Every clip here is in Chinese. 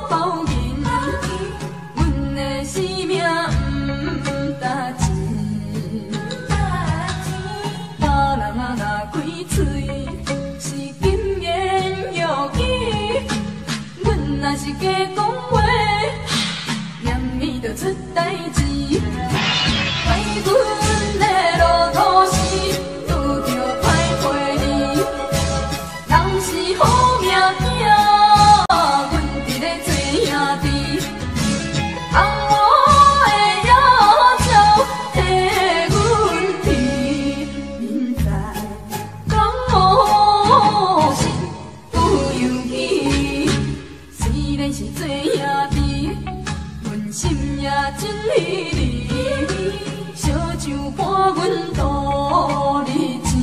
包银，阮的生命毋值钱。别人啊若开嘴是金言玉语，阮若是假讲话，念伊就出代志。怪阮的路途是拄着歹陪你，人是好命囝，阮伫咧做兄弟。红我的要求替阮提，明知讲无心有勇气，虽然是做兄弟，阮心也真稀离。烧酒伴阮度日子，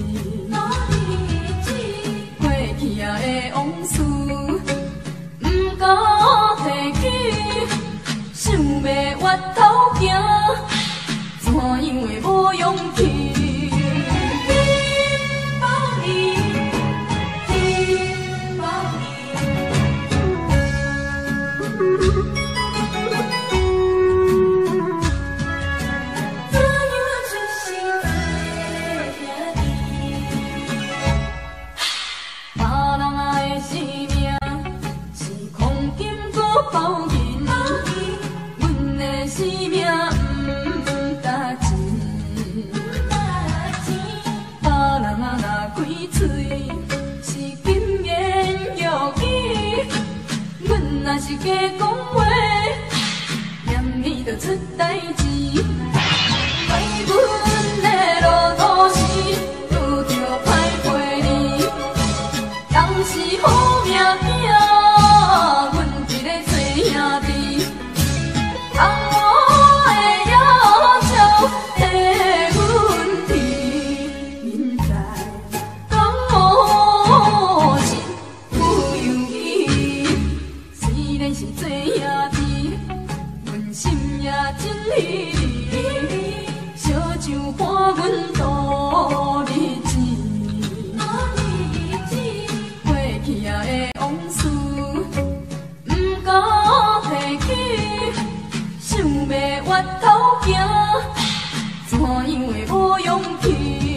过去啊的往事，毋敢提起，想要越头行，怎样会无勇气？天保你，天保你。包银，阮的生命毋值钱。别人啊若开嘴是金言玉语，阮若是假讲话，念伊就出代志。怪阮的路途是拄着歹陪你，人是好命囝。兄弟，红我的要求替阮提，明知讲无心有勇气，虽然是做兄弟，阮心也真稀离。烧酒伴阮度日子，过去啊的往事。想要越头行，怎样会无勇气？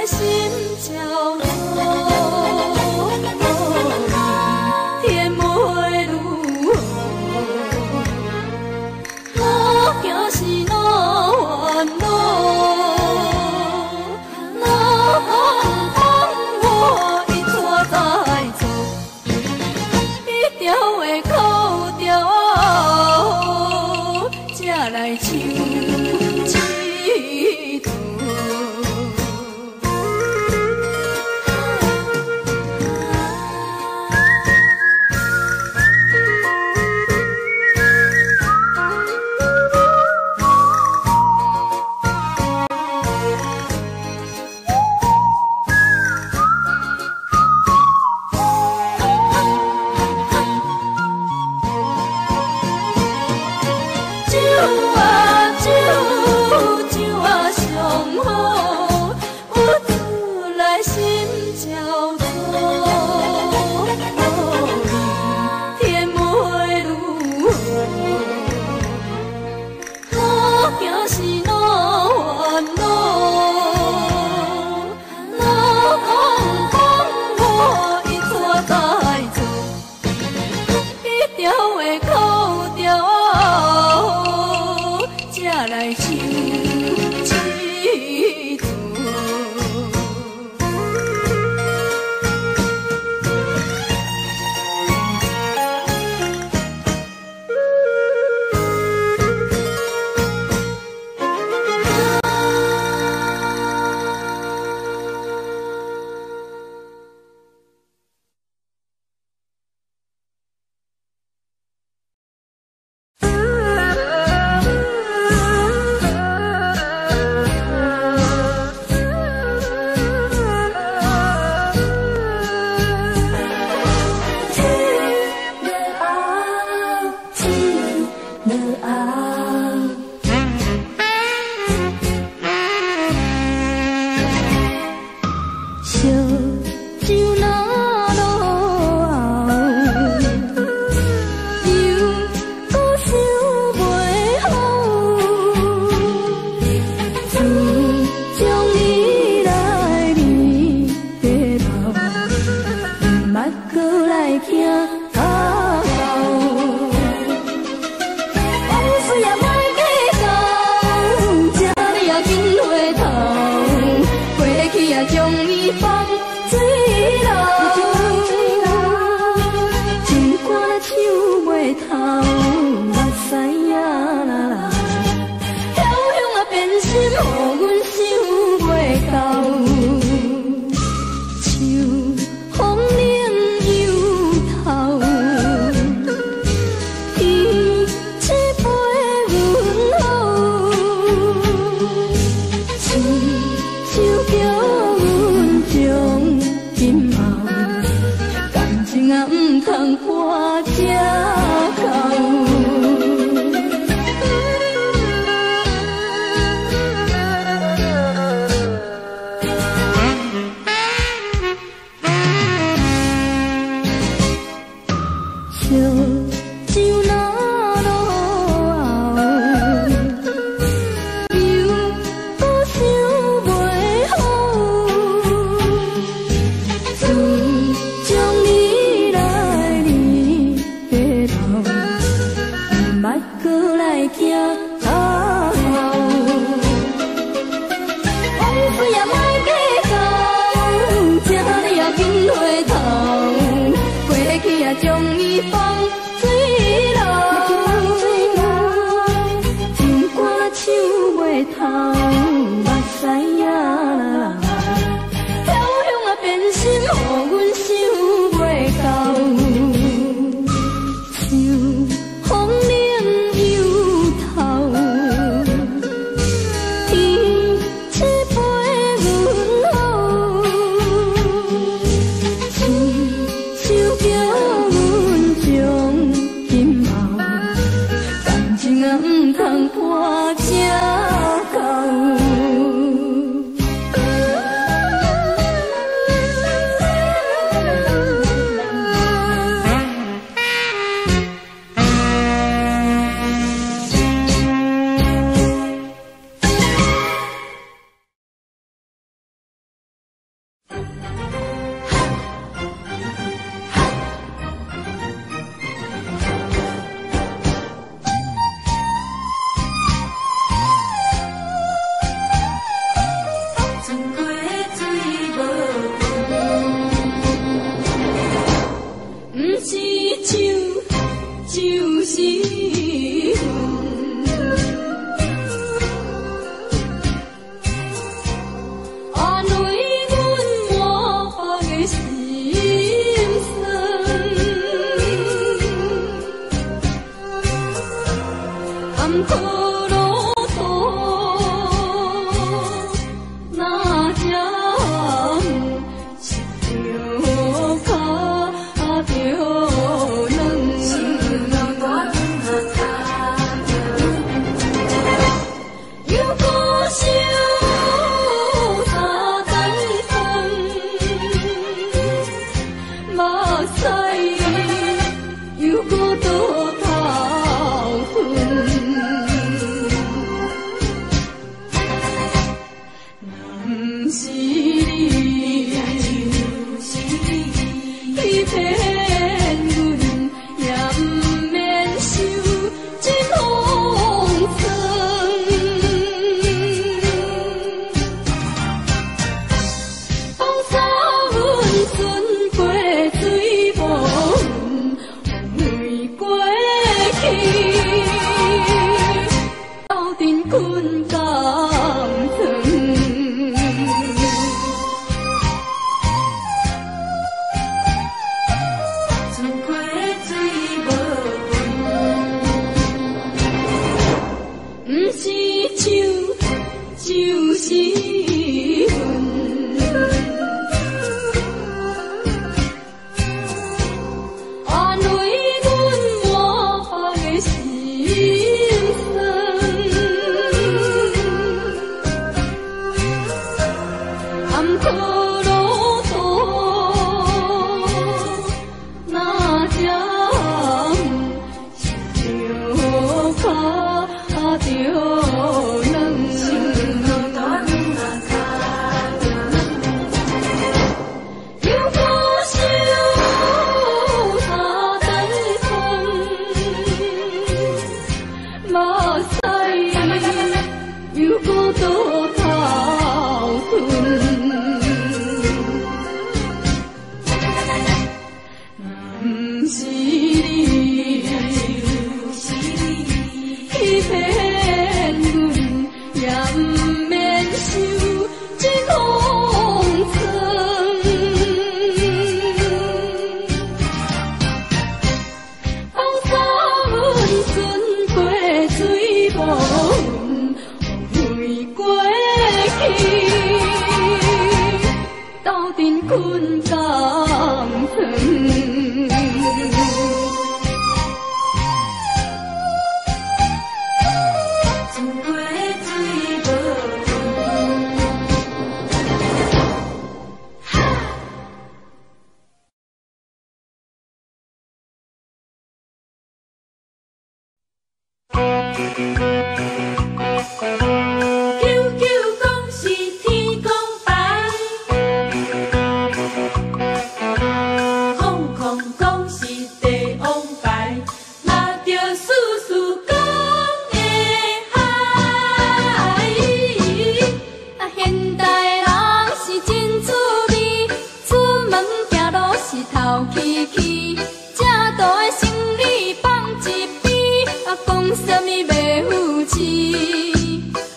来心焦灼，天袂如何？路行是路弯路，路风风我一拖在做，一条的口条才来唱一段。来唱一段。 什么袂负气？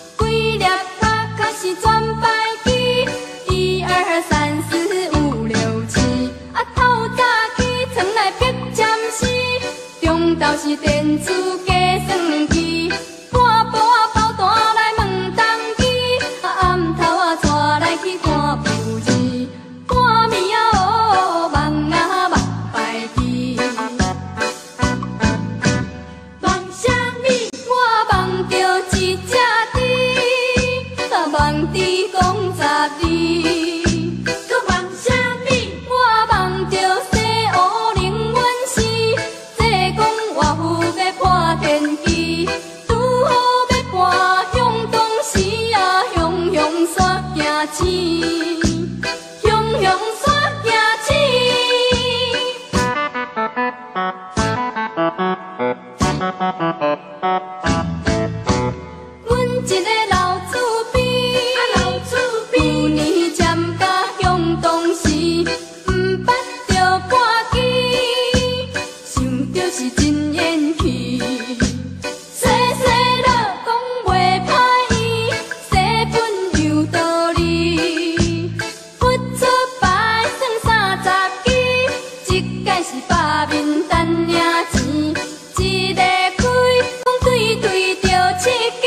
毋捌着半支，想着是真缘去。细细了讲袂歹意，细本有道理。不出牌算30支，一届是百面等领钱，一个开讲对对着7支。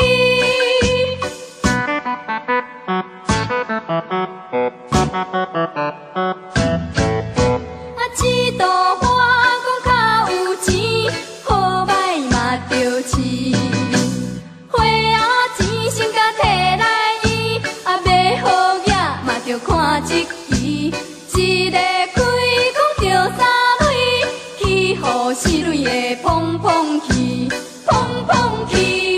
指导我讲较有钱，好歹嘛着饲。花仔钱先甲摕来医，买好野嘛着看一期。一个开讲着3蕊，去互4蕊的碰碰去，碰碰去。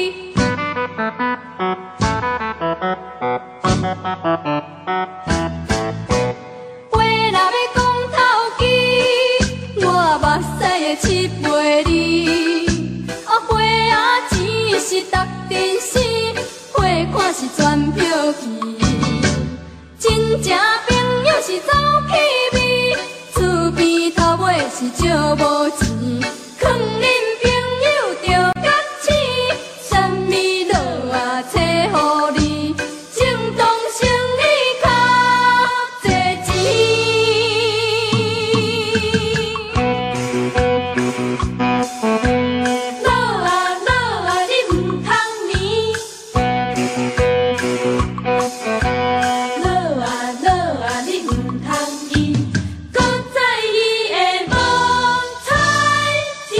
话若要讲透支，我目屎会拭袂离。花仔钱是值阵死，花看是全票去。真正朋友是走气味，厝边头尾是借无钱，劝恁朋友着觉醒，啥物落啊找互你，正当生意较济钱。落啊落啊，你毋通眠。落啊落啊，你毋通依，搁在伊的梦彩钱。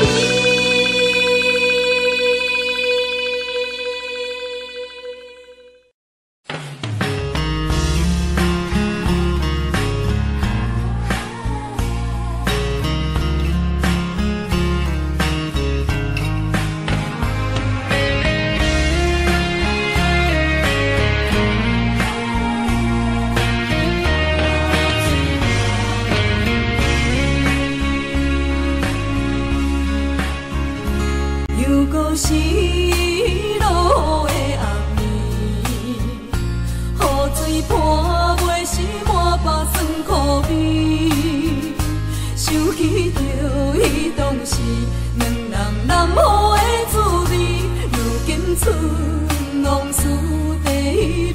又搁是落雨的暗暝，雨水泼袂湿满腹酸苦味，想起着迄当时两人难好的滋味，如今春往事地味，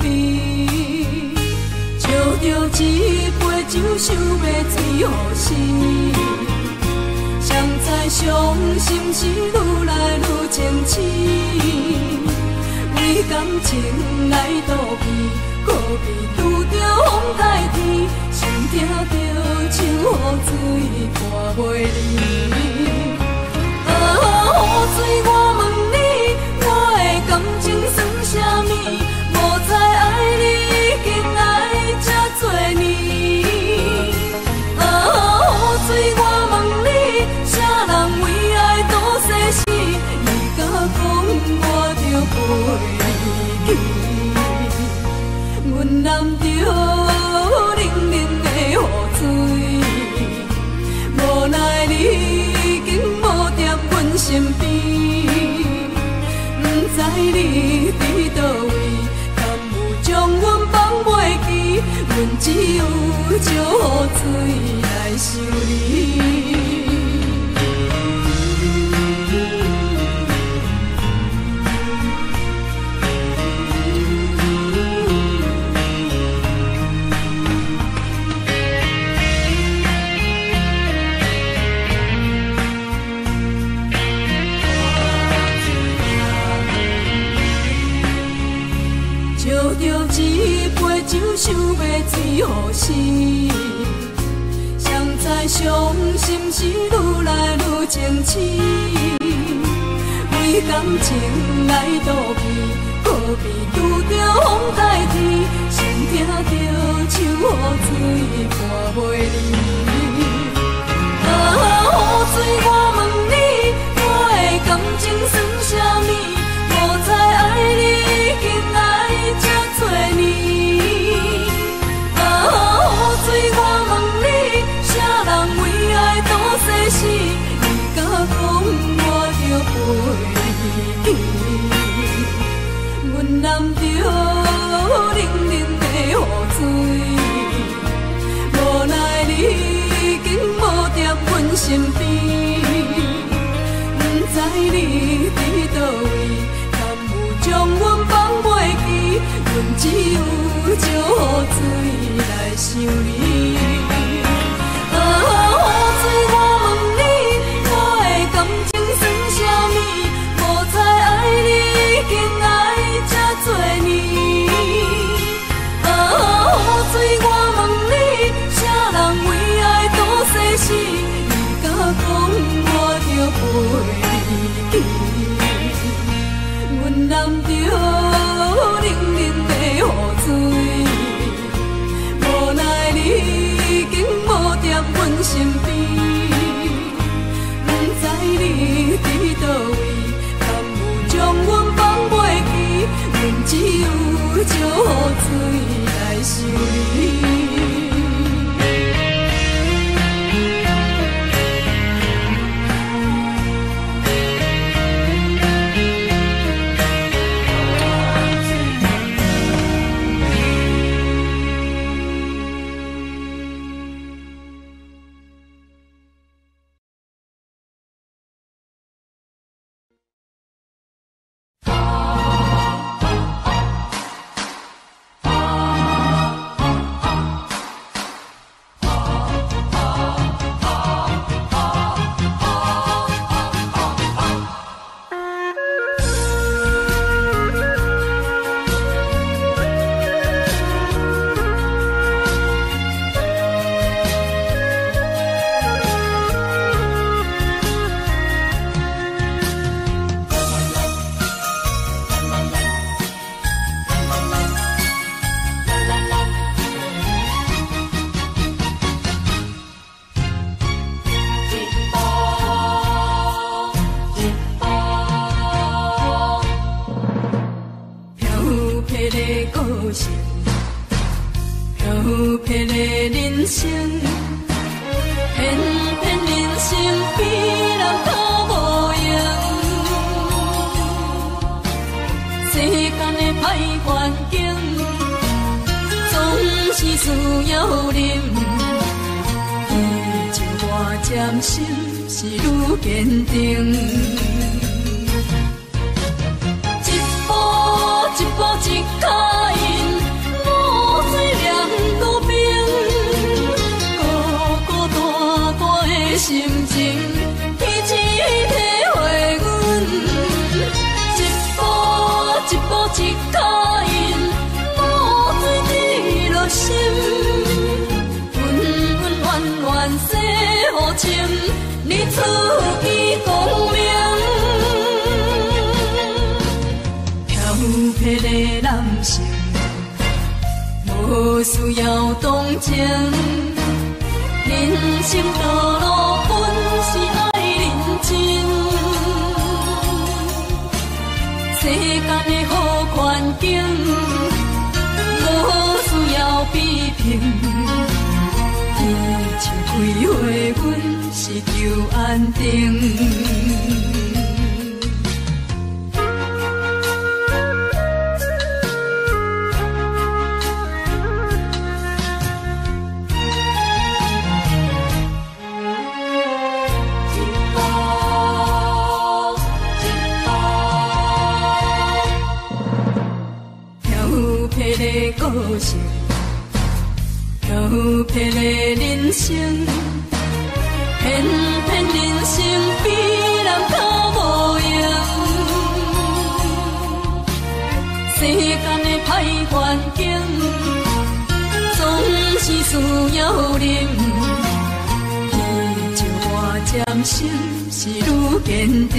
借着一杯酒想要醉予死。谁知伤心是愈来愈清醒，为感情来倒避，可比拄着风台天，心痛着像雨水破袂离。啊，雨水我问你，我的感情算啥物？无知爱你已经爱这多年。啊，雨水我问你，啥人为爱赌生死？伊甲讲我着陪你去，阮揽着冷冷的雨水，无奈你已经无在阮身边，毋知你伫倒位，敢有将阮放袂记？阮只有借雨水来想你。借着一杯酒，想要醉予死。谁知伤心是愈来愈清醒，为感情来倒避，可比拄着风台天，心痛着像雨水破袂离。啊，雨水我问你，我的感情算啥物？无知爱你已经爱这多年。啊，雨水我问你，啥人为爱赌生死？伊甲讲我着陪你去，阮揽着冷冷的雨水，无奈身边，不知你伫倒位，敢有将阮放袂记？阮只有借雨水来想你。啊，雨水，我问你，我的感情算啥物？无再爱你，已经爱这多年。啊，雨水，我问你，啥人为爱赌生死？你敢讲我着陪你去？阮淋着冷冷的雨水，无奈你已经无在阮身边，不知你伫倒位，敢有将阮放袂记？阮只有借雨水来想你。无需要同情，人生道路本是爱认真。世间的好环境，无需要批评。伊像开花，阮是求安定。故事，漂泊的人生，偏偏人生比人较无用。世间的歹环境，总是需要忍。伊就我渐心是愈坚定。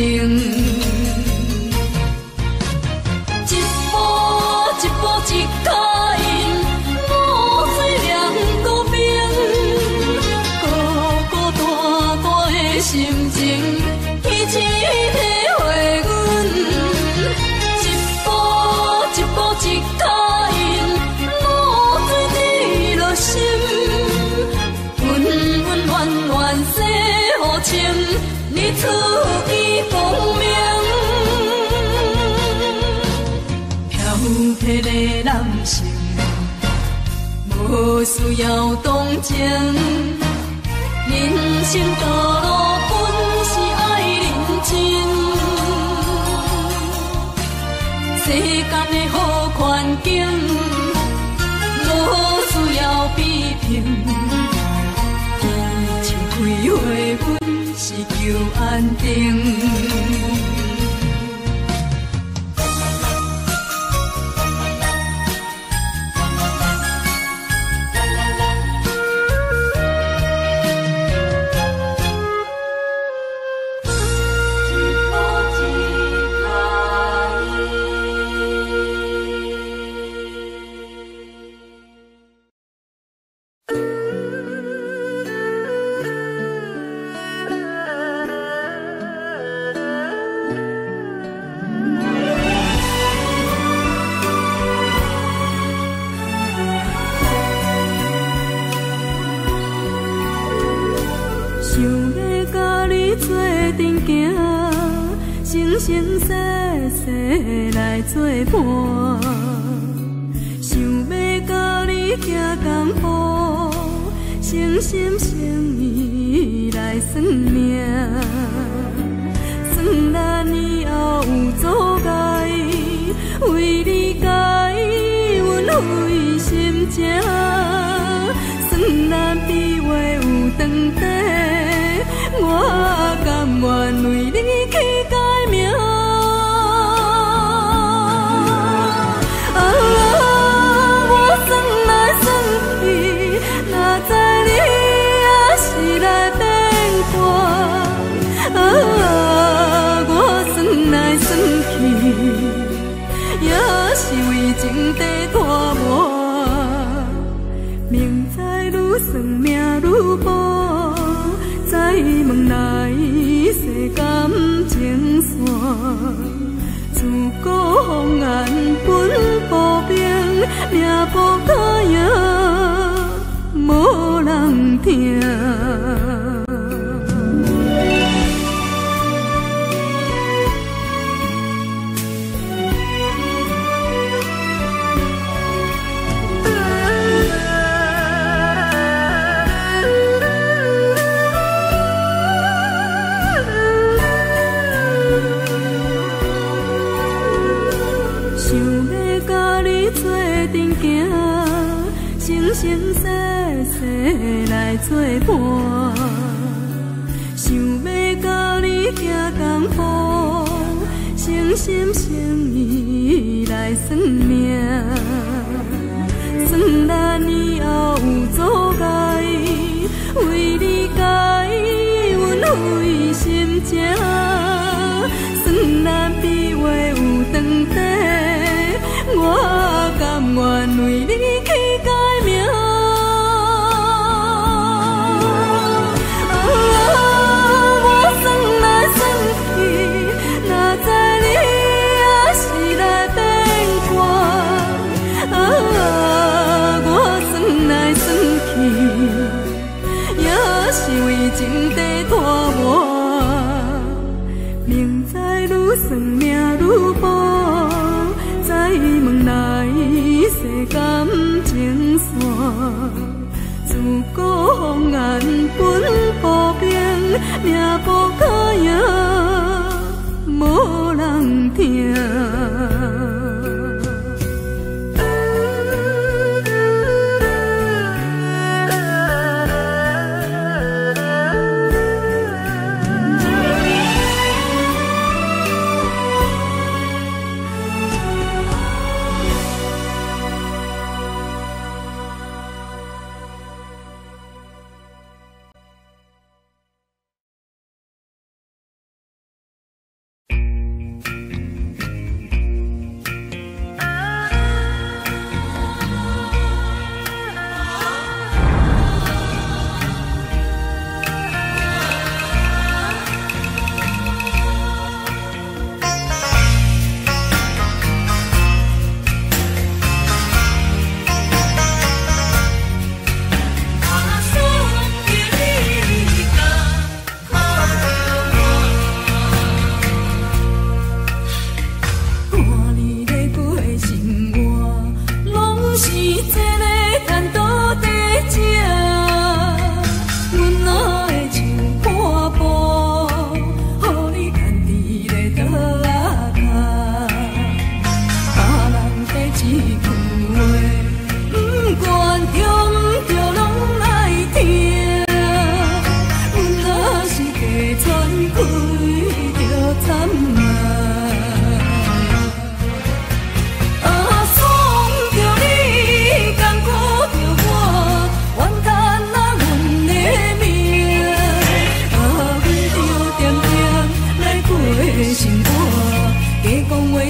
一步一脚印，无水凉过冰，孤孤单单的心情，彼此体会阮。一步一脚印，无水滴落心，温温暖暖洗好情，日出见光明。漂泊的人生，无需要同情，人生道路。 间的好环境，无需要批评。伊像开花，阮是求安定。生生世世来作伴，想要甲你行同步，诚心诚意来算命，算咱以后有阻碍，为你改，阮费心情，算咱比话有长短，我甘愿为你去改名。我算来算去，哪知你也是来变卦。我算来算去，也是为情地拖磨。明知愈算命愈薄，再问来世感情线。自古红颜本无平，命不可赢，无人听。生生世世来作伴，想要甲你行同步，诚心诚意来算命，算咱以后有阻碍，为你改，阮费心情，算咱比话有长短，我甘愿为你去改名。情地拖磨，明知愈算命愈薄，再问来世感情线。自古红颜本无平，命不可赢，无人听。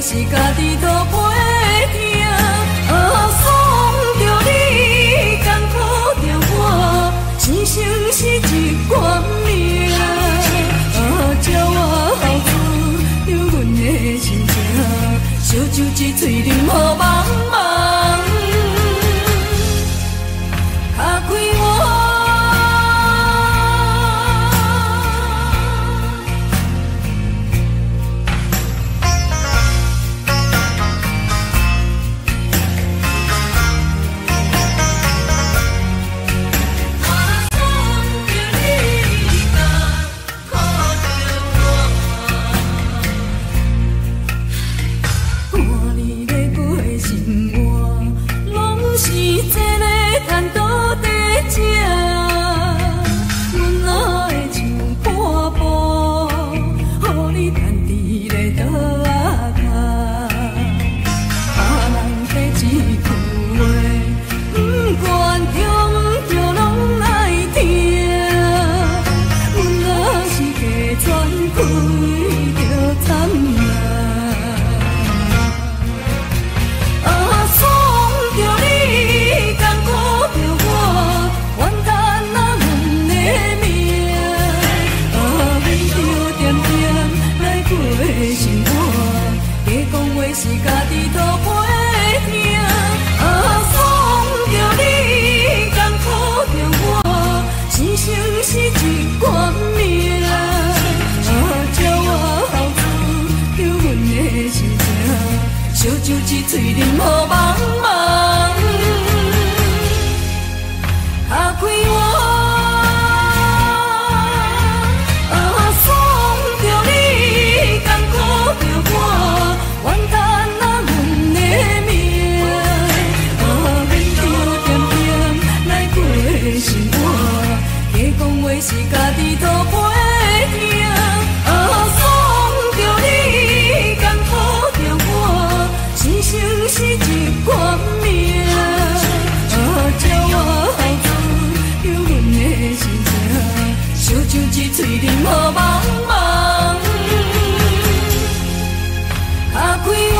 是家己都袂听，爽着你，艰苦着我，生生是一关命。叫我后出了阮的心情，烧酒一嘴啉好茫茫，敲开我。烧酒一嘴啉好茫茫，敲开我，爽着你，艰苦着我，怨叹咱阮的命，免着点点来过生活，加讲话是家己都袂听，爽着你，艰苦着我。生生是一关命，叫我后出了阮的心情，烧酒一嘴啉好茫茫，敲开我。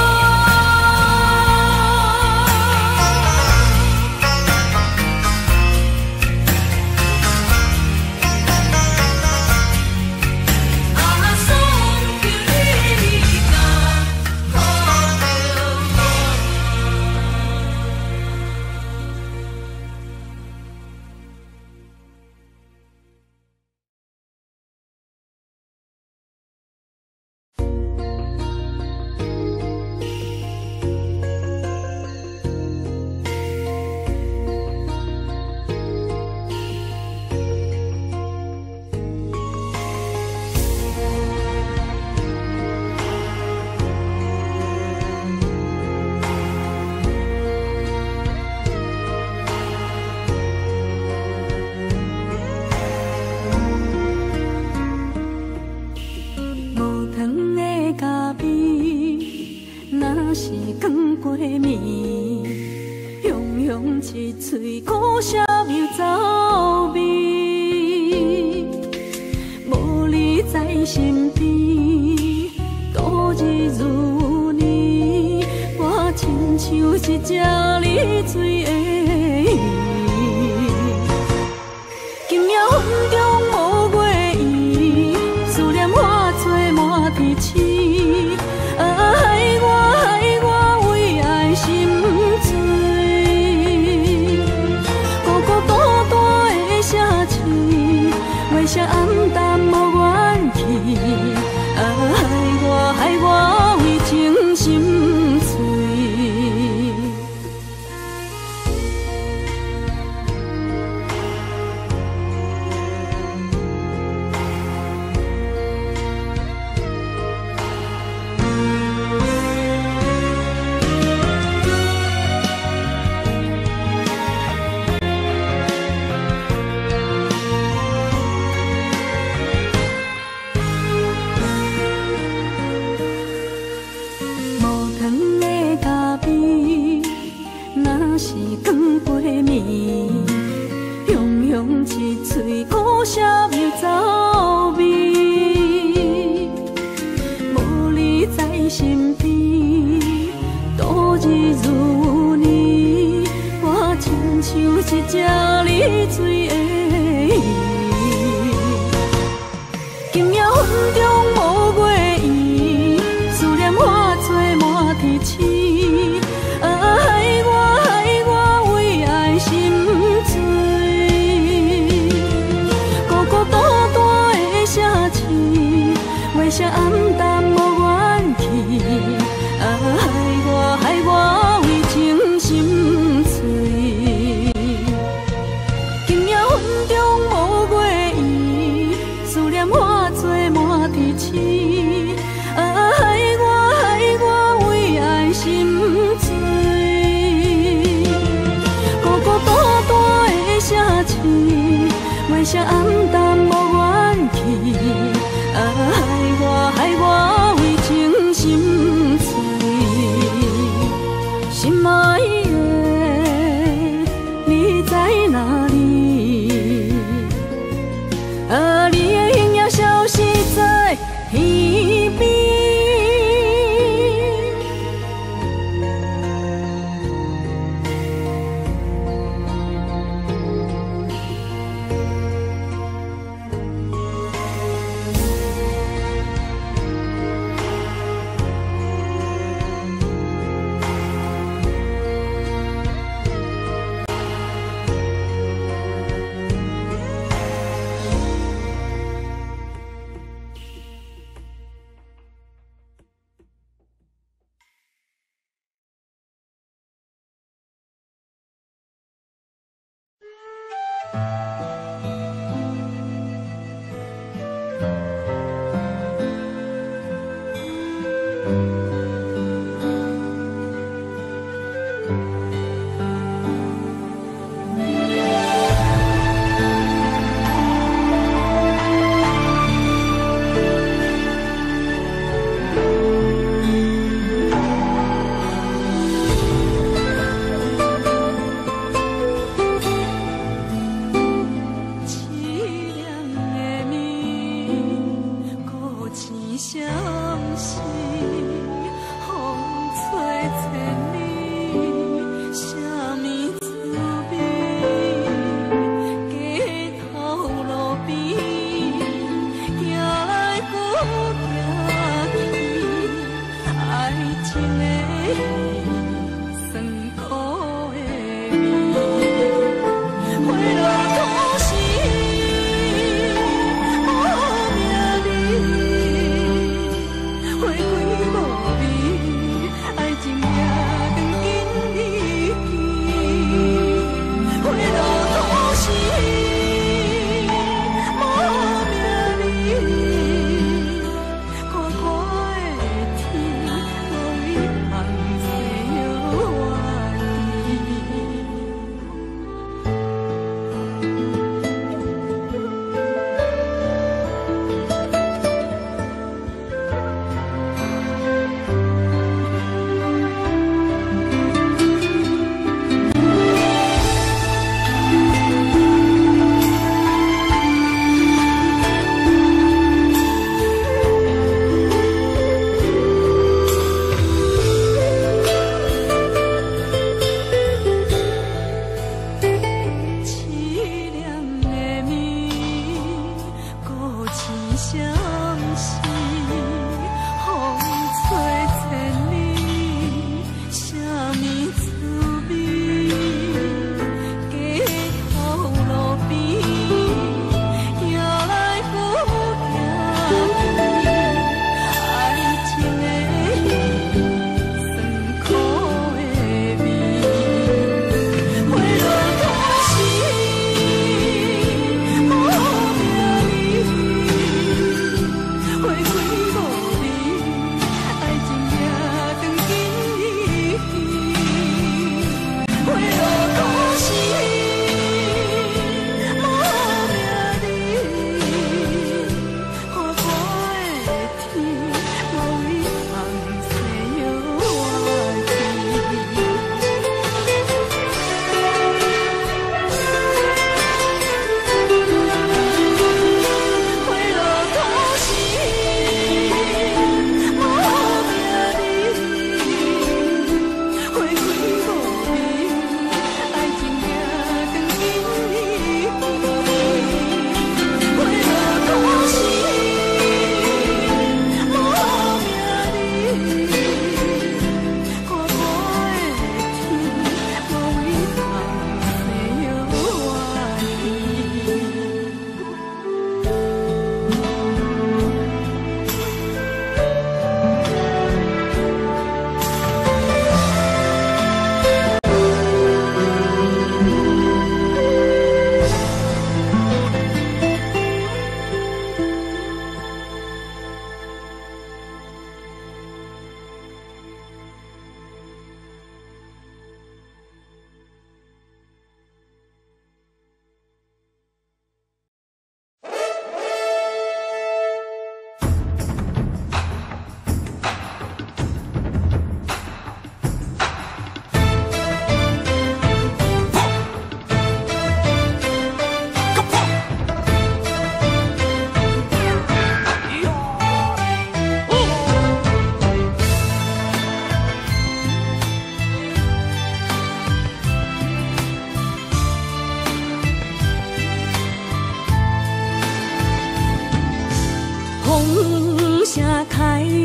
是光过暝，雄雄一嘴苦涩又走味，无你在身边，度日如年，我亲像一只离水的鱼，今夜风中无月圆，思念化作满天星。这暗淡无元气，害我为情心碎。 为啥暗淡无元气？害我为情心碎，心爱的，你在哪里？你的影也消失在天边。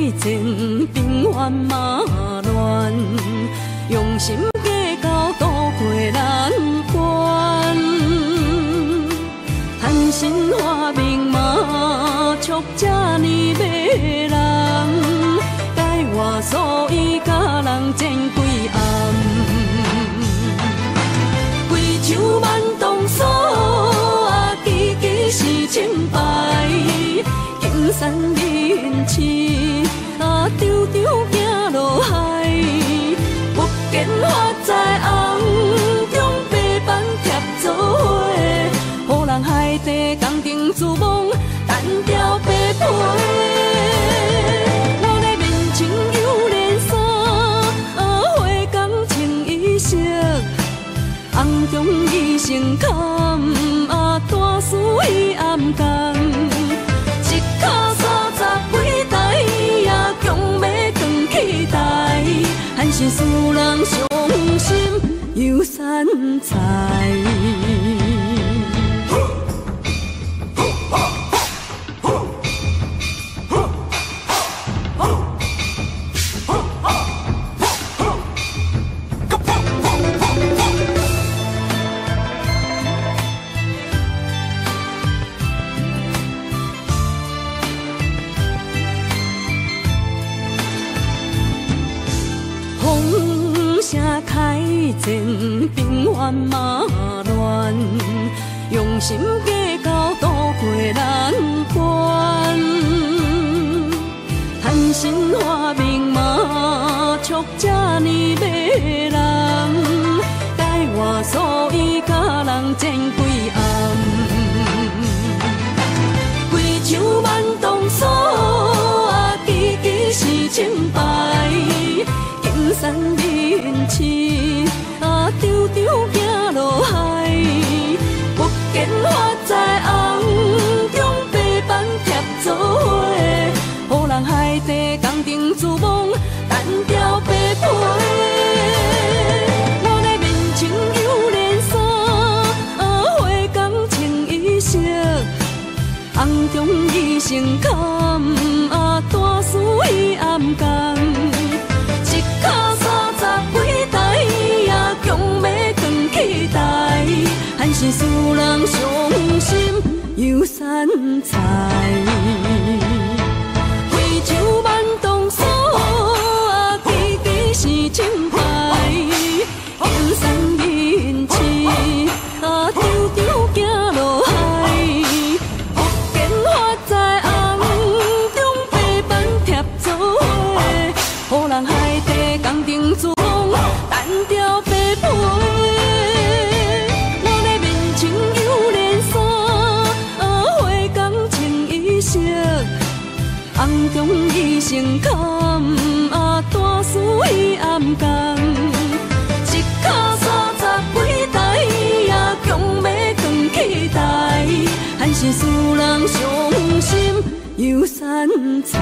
前，平原马乱，用心计较渡过难关。谈心话明嘛，促这呢迷人，解我所以甲人争几暗，贵州万东所啊，支支是清白，金山银刺啊，丢丢行落海，目见发在红中白板贴做伙，予人海底工程自忙，单调白皮。我的面前有连衫，啊，花工穿衣色，红中伊成坎，啊，大事伊暗工。一脚30几台，也强要扛起台，汉是使人伤心又散财。开前，平原马乱，用心计较渡过难关。谈心话明嘛，促这呢迷人，解我所以甲人争几暗。贵州万东所啊，支支是清白，金山银刺啊，丢丢行落海，目见发在红中白板贴做伙，予人海底工程自忙，单调白皮。我的面前有连衫，啊，花工穿衣色，红中伊成坎，啊，大事伊暗工。一脚30几台，也强要扛起台，汉是使人伤心又散财。贵州万东所啊，支支是清白，金山银刺啊，丢丢行落海，目见发在红中白板贴做伙，予人海底工程自忙，单调白皮。我的面前有连衫，啊，花工穿衣色，红中伊成坎，啊，大事伊暗工。一脚30几台，也强要扛起台，汉是使人伤心又散财。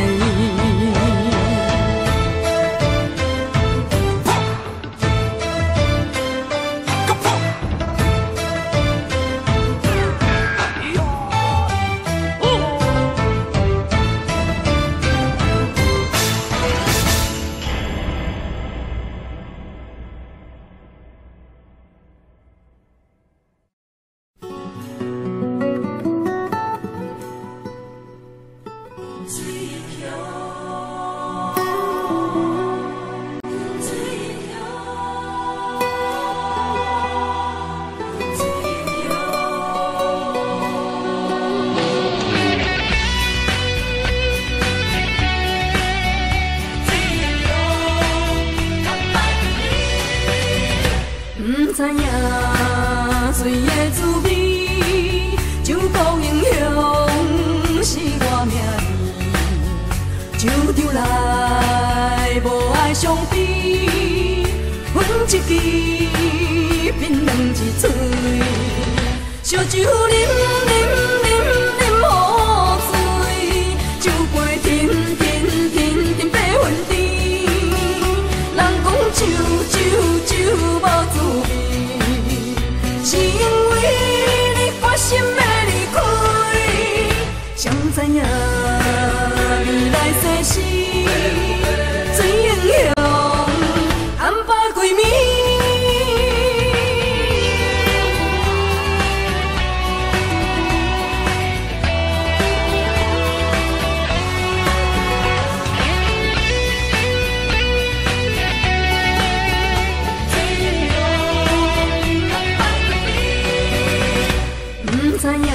知影水的滋味，酒国英雄是我命儿。酒场内无爱相比，分一支抿两支嘴，烧酒啉啉啉啉好醉，酒杯甜甜甜甜八分甜，人讲酒无滋味。是因为你决心要离开，谁知影你来世是。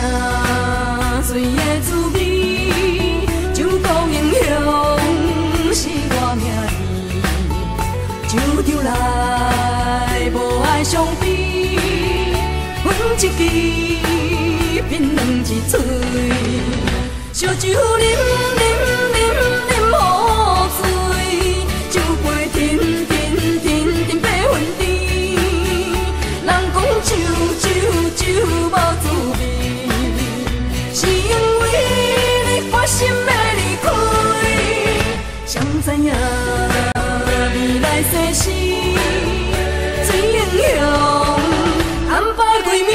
水的滋味，酒国英雄是我命字，酒场内无爱伤悲，分一支，品两支嘴，烧酒啉啉啉啉好醉，酒杯停停停停八分甜，人讲酒无滋味，是因为你决心要离开，谁知影未来世事，水英雄安排几暝。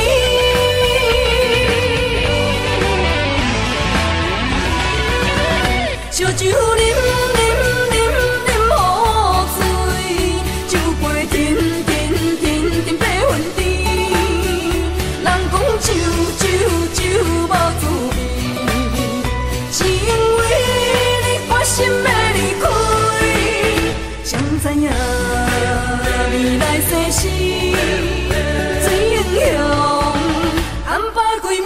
烧酒啉啉啉啉好醉，酒杯停停停停八分甜，人讲酒无滋味，是因为你决心要离开，谁知影未来世事，水英雄安排几暝。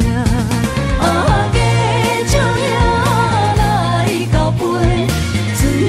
酒影来到杯，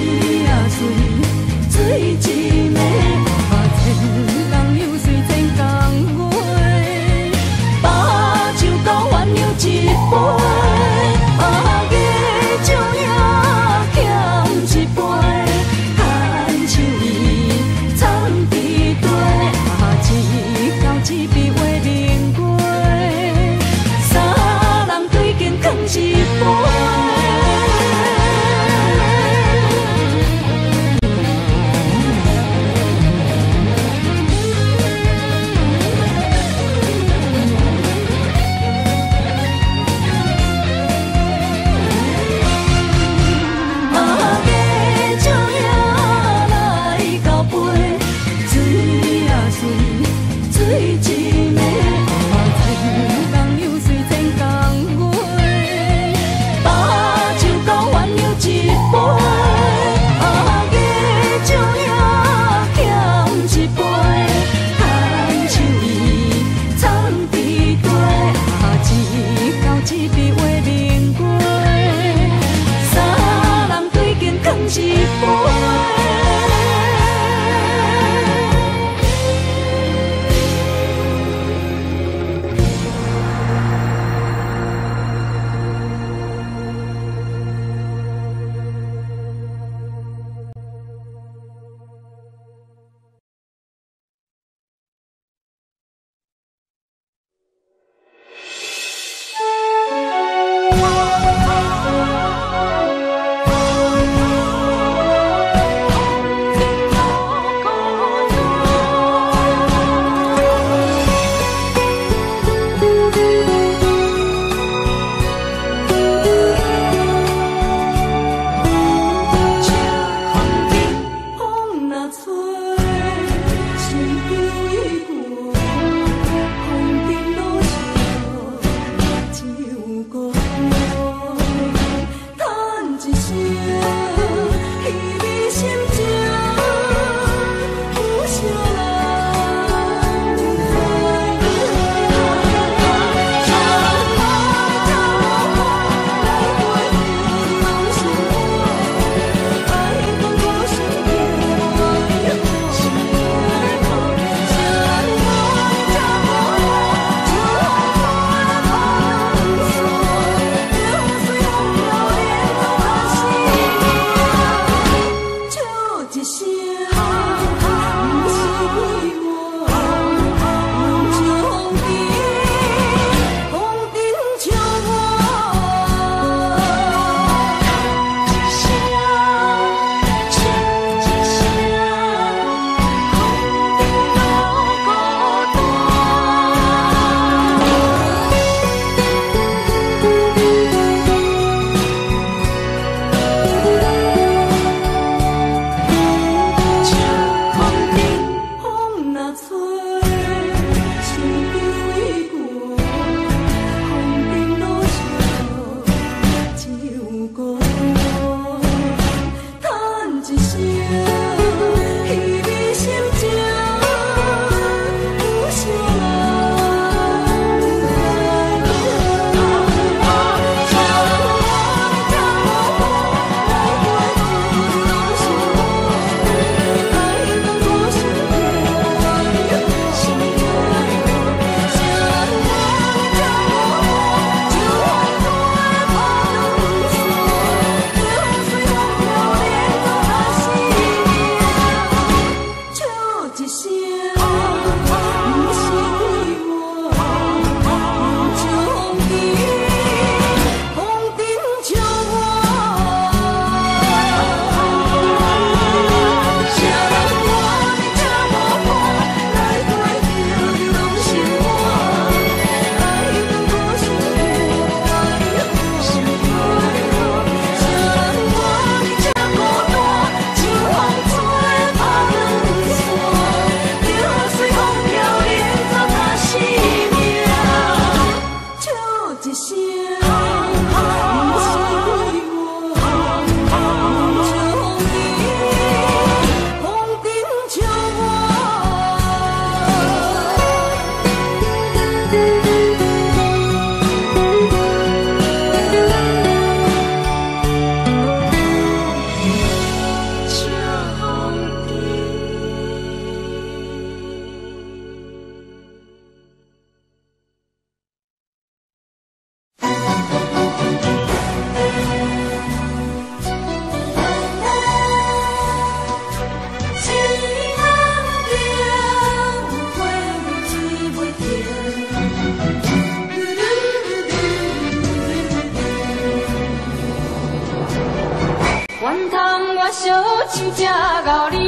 烧酒才熬啉，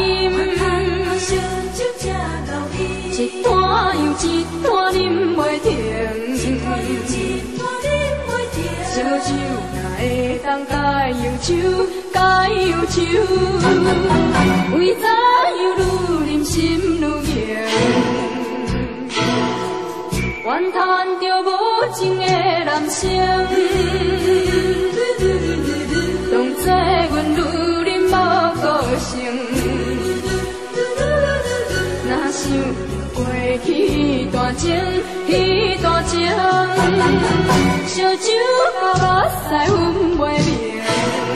一段又一段啉袂停。烧酒若会当解忧愁，解忧愁，为怎样愈啉心愈硬？怨叹着无情的男生，当作阮愈啉无个性。若想着过去大情，彼大情，烧酒甲目屎分袂明。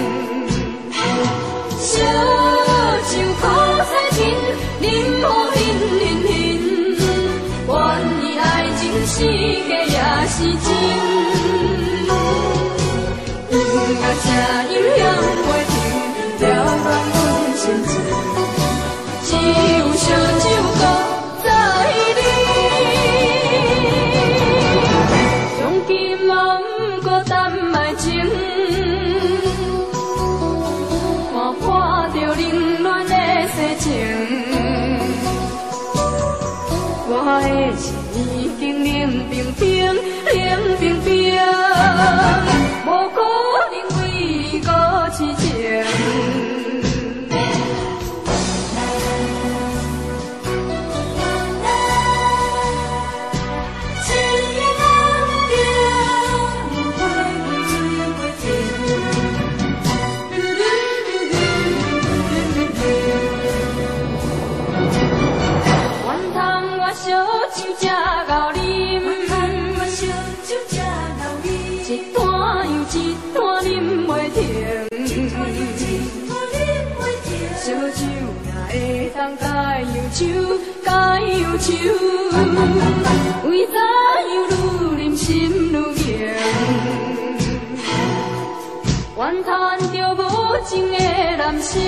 烧酒苦菜甜，啉好饮饮饮，愿意爱情是假也是真。音乐声音响袂停，撩乱阮心情，只有烧酒搁在你。从今嘛毋过等爱情，看破着冷暖的世情。我的心已经冷冰冰，冷冰冰，无可能为你搁痴情。烧酒才熬啉，一段又一段啉袂停。烧酒若会当解忧愁，解忧愁，为怎样愈啉心愈硬？怨叹着无情的男生，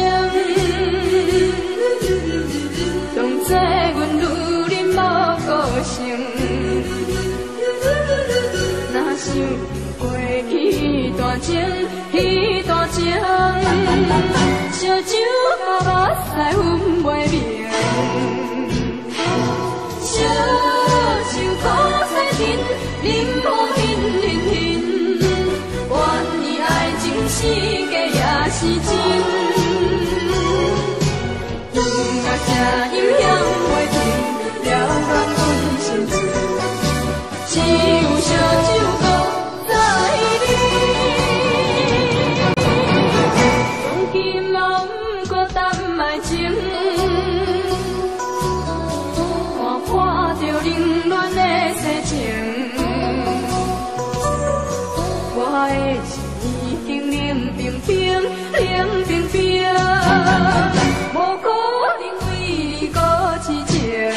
当作阮愈啉无个性。若想着过去大情，彼大情，烧酒甲目屎分袂明。烧酒苦菜甜，啉好饮饮饮，愿意爱情是假也是真。音乐声音响袂停，撩乱阮心情，只有烧酒搁在你。从今嘛毋过等爱情，看破着冷暖的世情。我的心已经冷冰冰，冷冰冰，无可能为你搁痴情。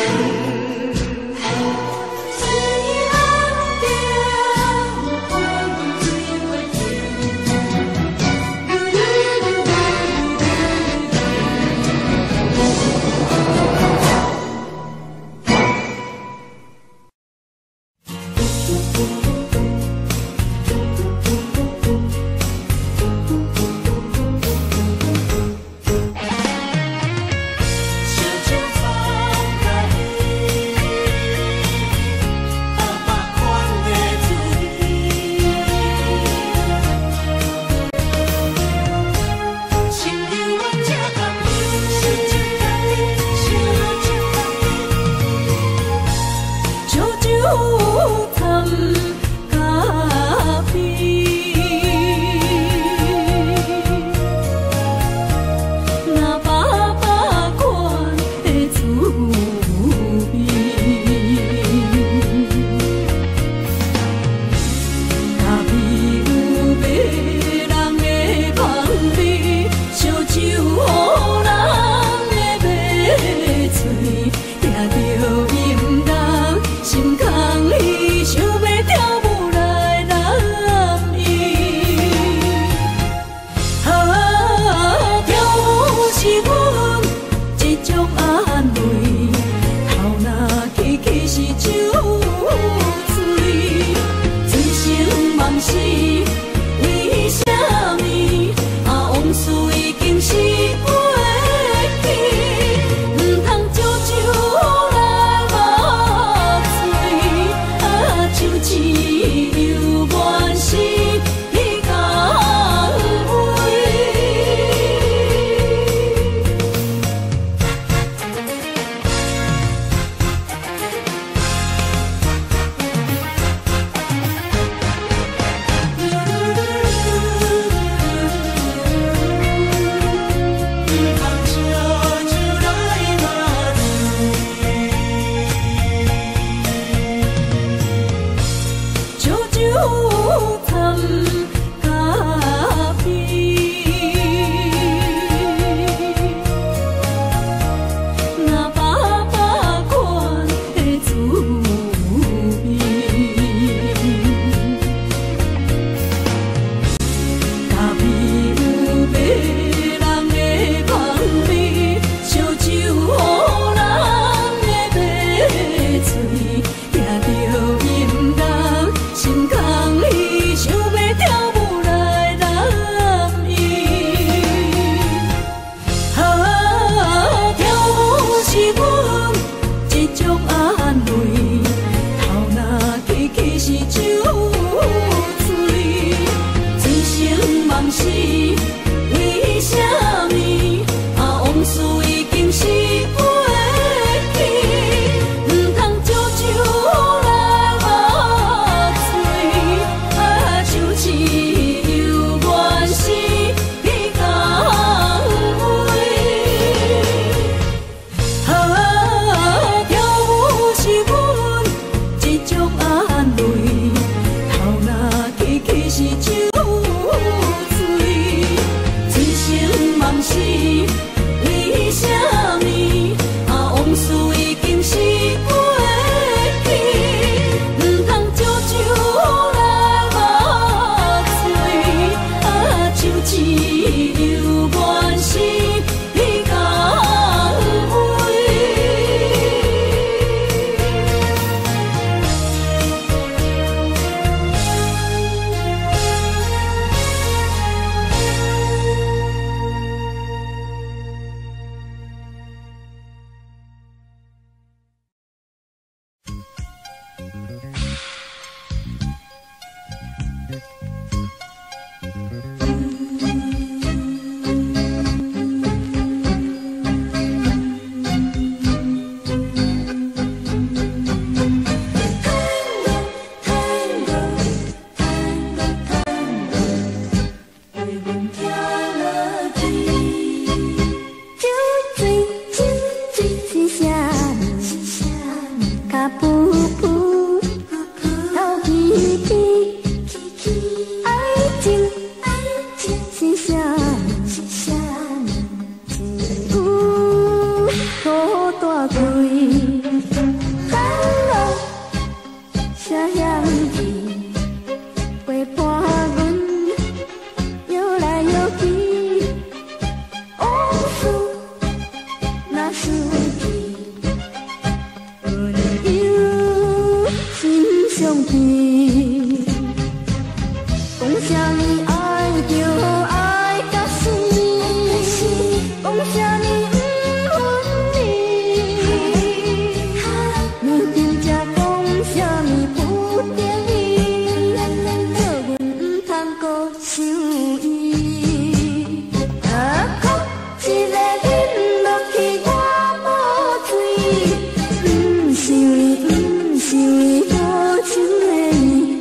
想伊，哭一个饮落去我无醉，不想伊，不想伊无情的伊，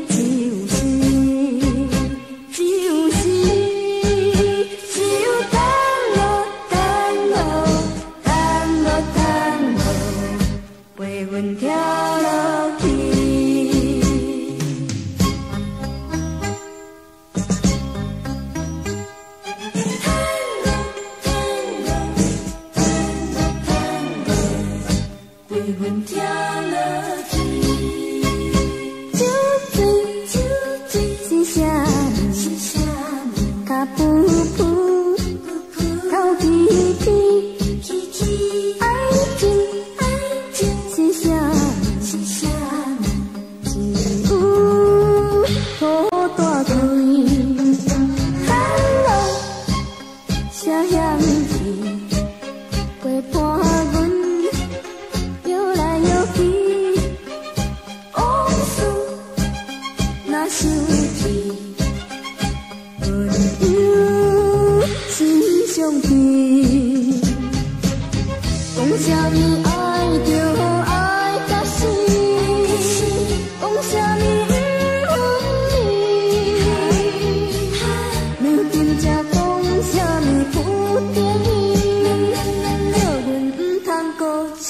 就是等落等落等落等落，陪阮跳落去。陪阮跳落去，酒醉酒醉是啥物？脚噗噗，头皮皮，爱情是啥物？只有雨大开，等落写香气，陪伴阮。摇来摇去，往事若想起，温柔心上去。讲啥物爱着爱到死，讲啥物不分离，如今才讲啥物不得已，叫阮唔通搁想。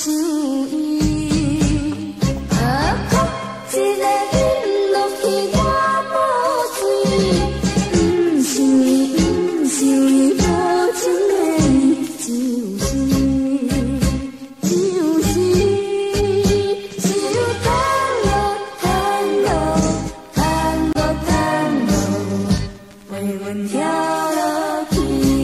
一个饮落去我无醉，不想伊，不想伊无情的伊，就是等落等落等落等落，陪阮跳落去。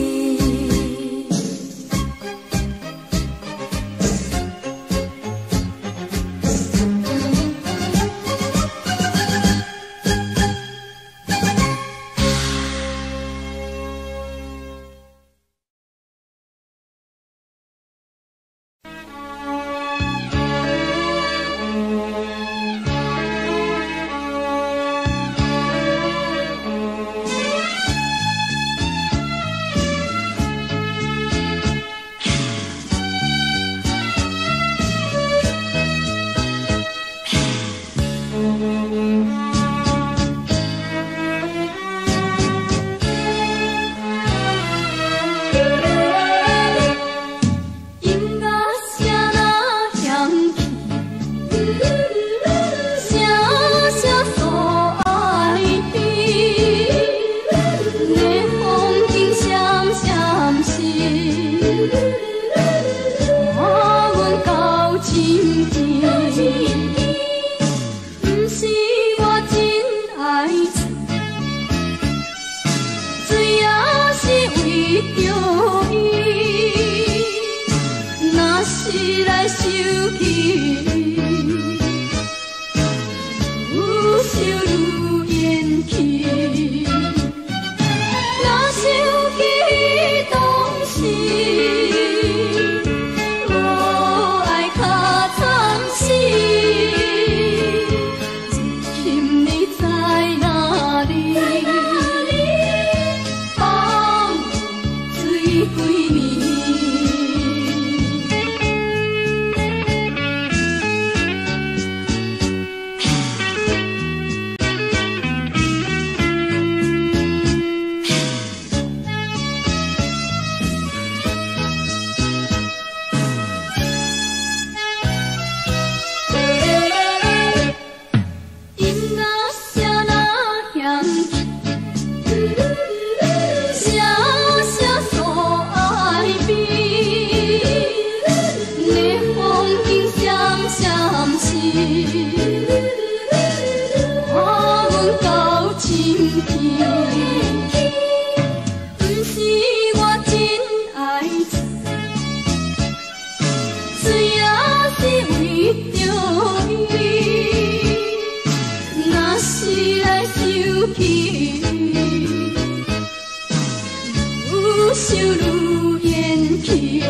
想愈延期，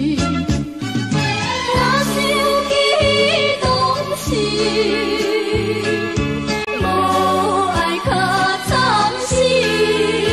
若想起当时，无爱较惨死。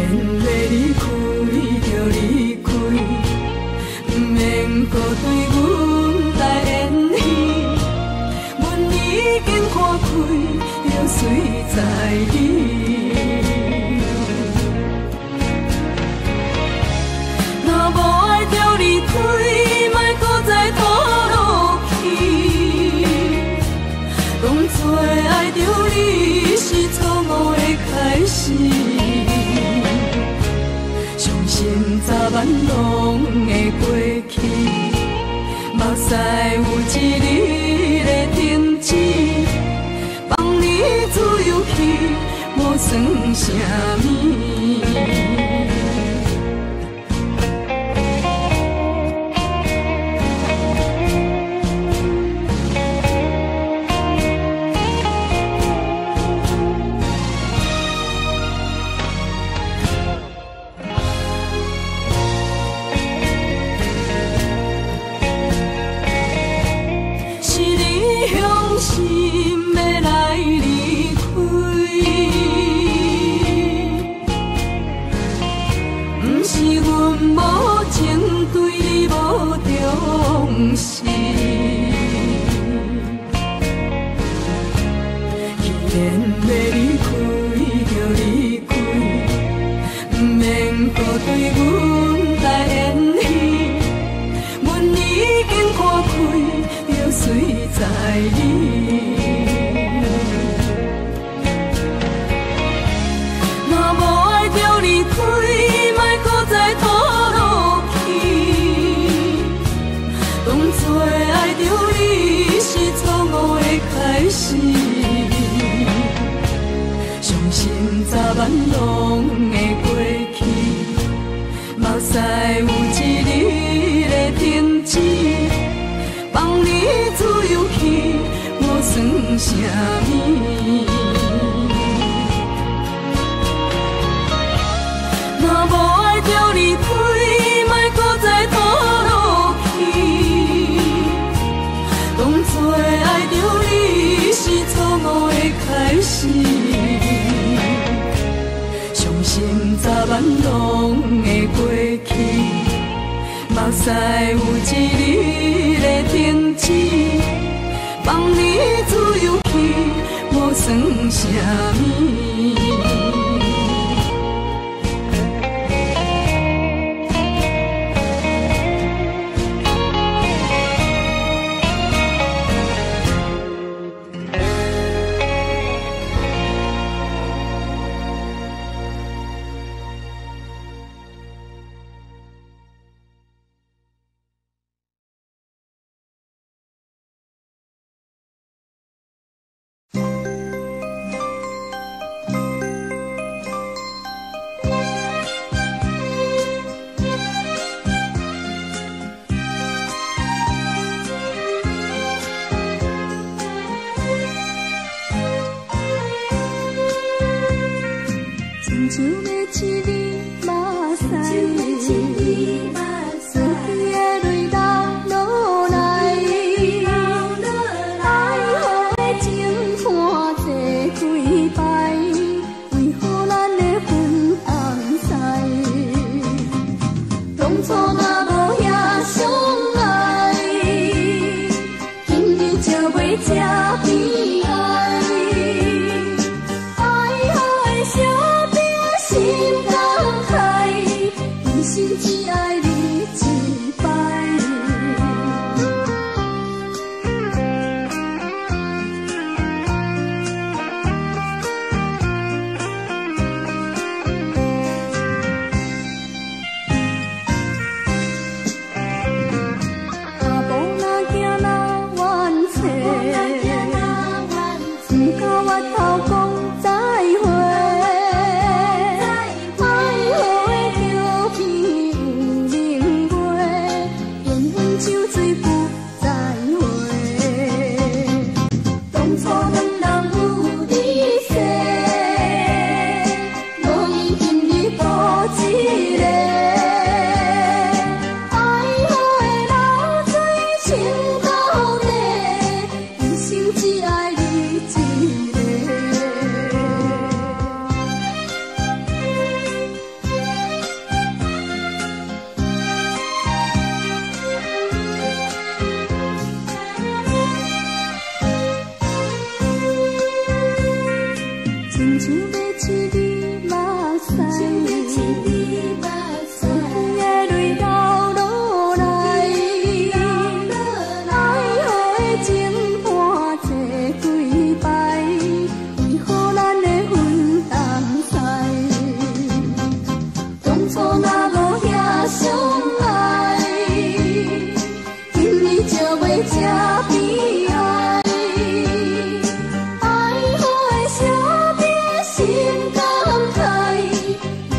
要离开就离开，不免搁对阮来演戏。阮已经看开，就随在你。若无爱就离开，莫搁再拖落去。讲做爱着你是错误的开始。早晚拢会过去，目屎有一日会停止，放你自由去，无算啥物。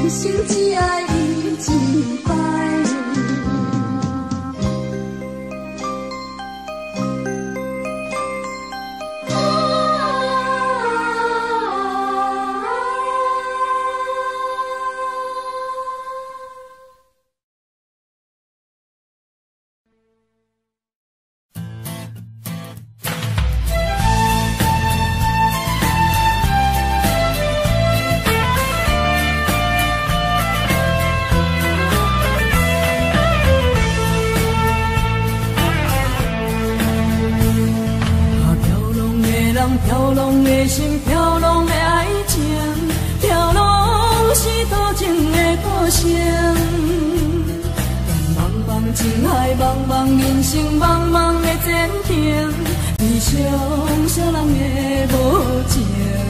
一生只爱伊一摆。飘浪的心，飘浪的爱情，飘浪是多情的歌声。茫茫情海，茫茫人生，茫茫的前程，悲伤啥人的无情。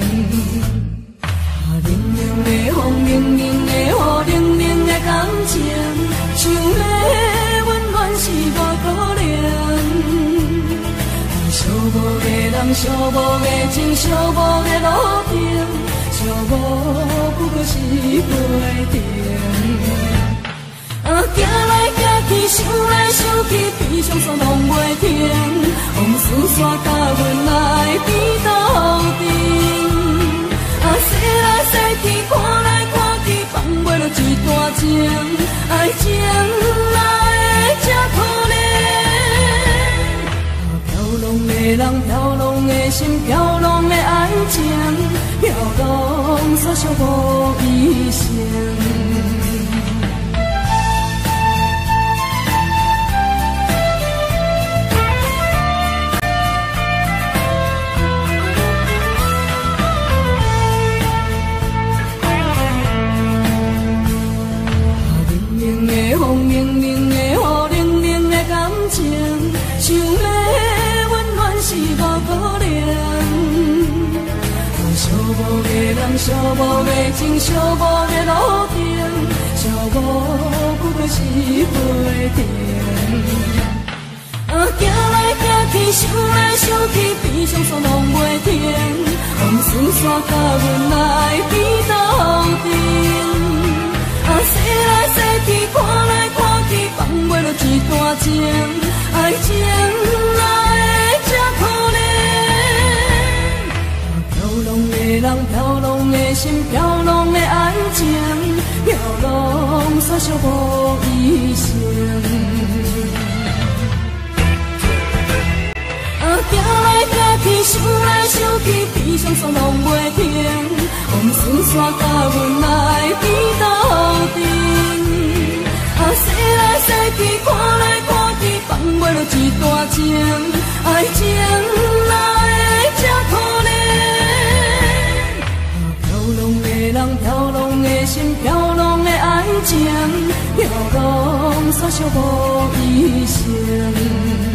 冷冷的风，冷冷的雨，冷冷的感情，想要温暖是无可能。寂寞的人，寂寞的情，寂寞的路程，寂寞不过是陪定。行来行去，想来想去，悲伤煞拢袂停。往事煞甲阮来变斗阵。洗来洗去，看来看去，放袂落一段情，爱情哪会这可怜？飘浪的人，飘浪的心，飘浪的爱情，飘浪煞寂无一声。风冷冷的雨，冷冷的感情，想要温暖是无可能。寂寞的人，寂寞的情，寂寞的路程，寂寞不过是陪定。行来行去，想来想去，悲伤煞拢袂停。往事煞甲阮来变斗阵。洗来洗去，看来看去，放袂落一段情，爱情哪会这可怜？飘浪的人，飘浪的心，飘浪的爱情，飘浪煞寂无一声。行来行去，想来想去，悲伤煞拢袂停。往事煞甲阮来变斗阵。洗来洗去，看来看去，放袂落一段情，爱情哪会这可怜？飘浪的人，飘浪的心，飘浪的爱情，飘浪煞寂无一声。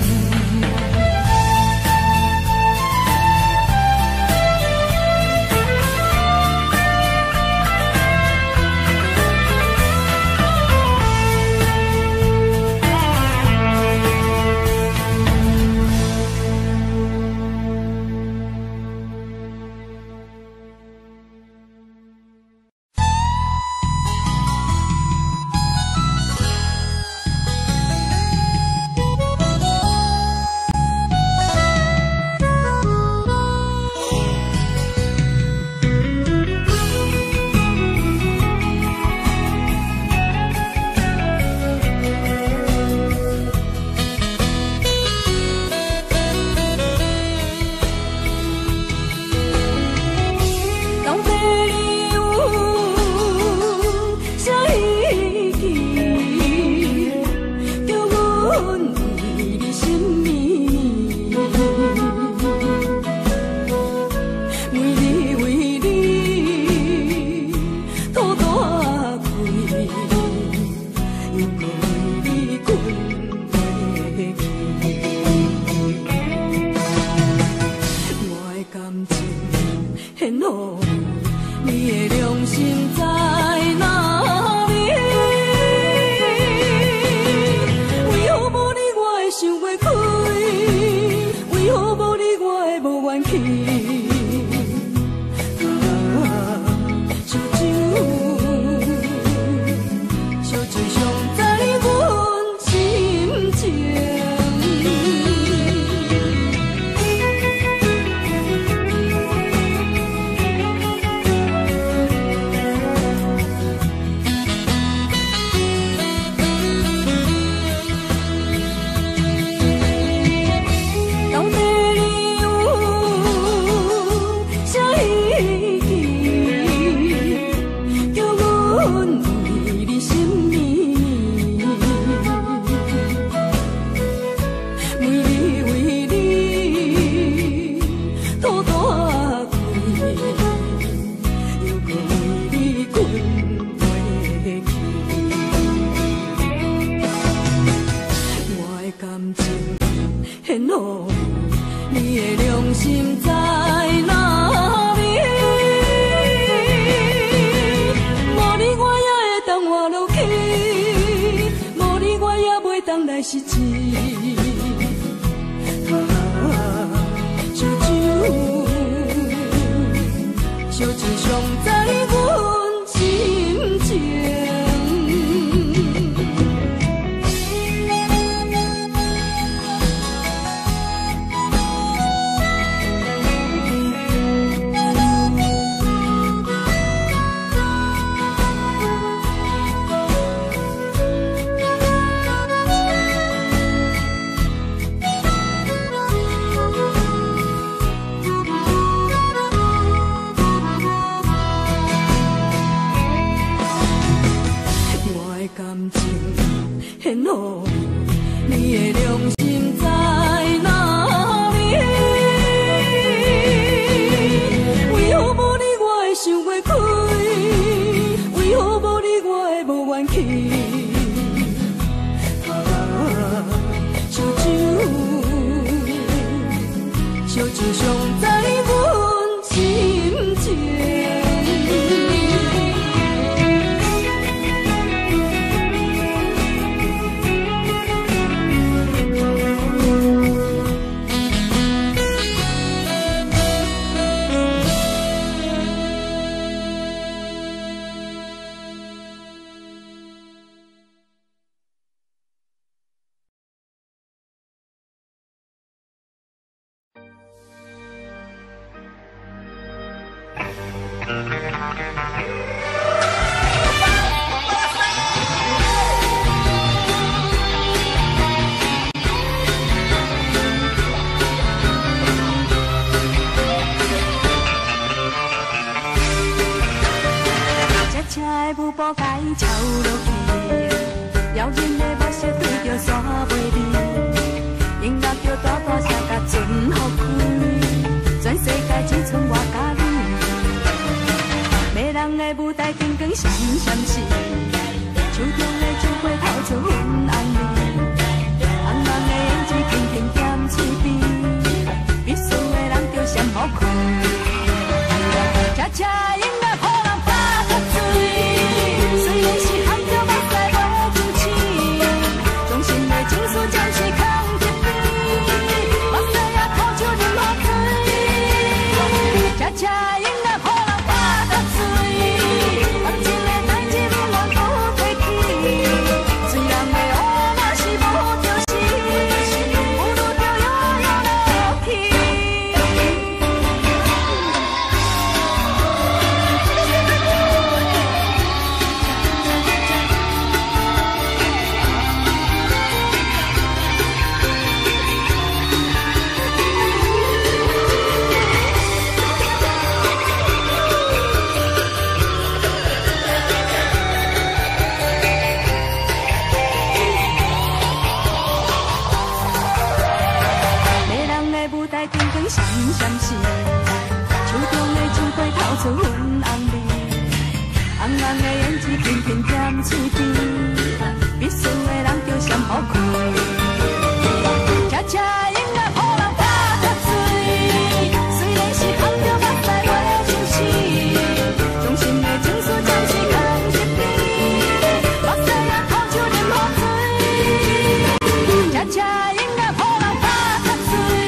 人活落去，无你我也袂当来实践。烧酒，烧酒上在阮心情。献乎你，你的良心在哪里？为何无你我会想袂开？为何无你我会无元气？烧酒，烧酒上在阮心情。跳落去，妖艳的目色对着山袂离，音乐着大大声甲全覆开，全世界只剩我甲你。迷人的舞台灯光闪闪闪，手中的酒杯透出昏暗味，红红的胭脂轻轻点嘴边，必须的人着闪好开，恰恰音乐互人发脱醉。 虽然是含着目屎袂争气，衷心的情书暂时放一边，目屎也吐出任何水。恰恰音乐互人发脱水，感情的代志永远不提起。虽然的乌嘛是无着死，不如着悠悠落去。 闪闪闪，手中的酒杯透出昏红味，红红的胭脂轻轻点嘴边，必须的人着闪好开，恰恰音乐互人发脱水，虽然是含着目屎袂生气，衷心的情书暂时放一边，目屎也吐出任何水，恰恰音乐互人发脱水。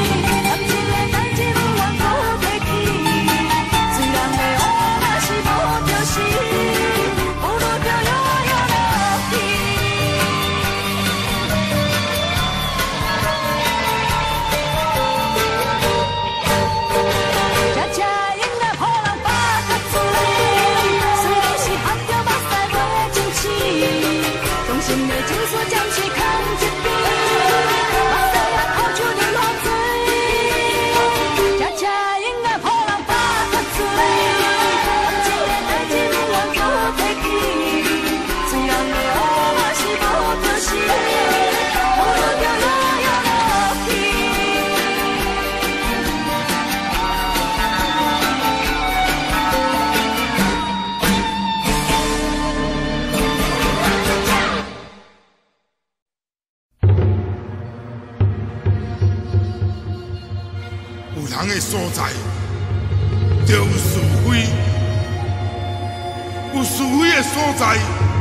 人的所在，就有是非；有是非的所在，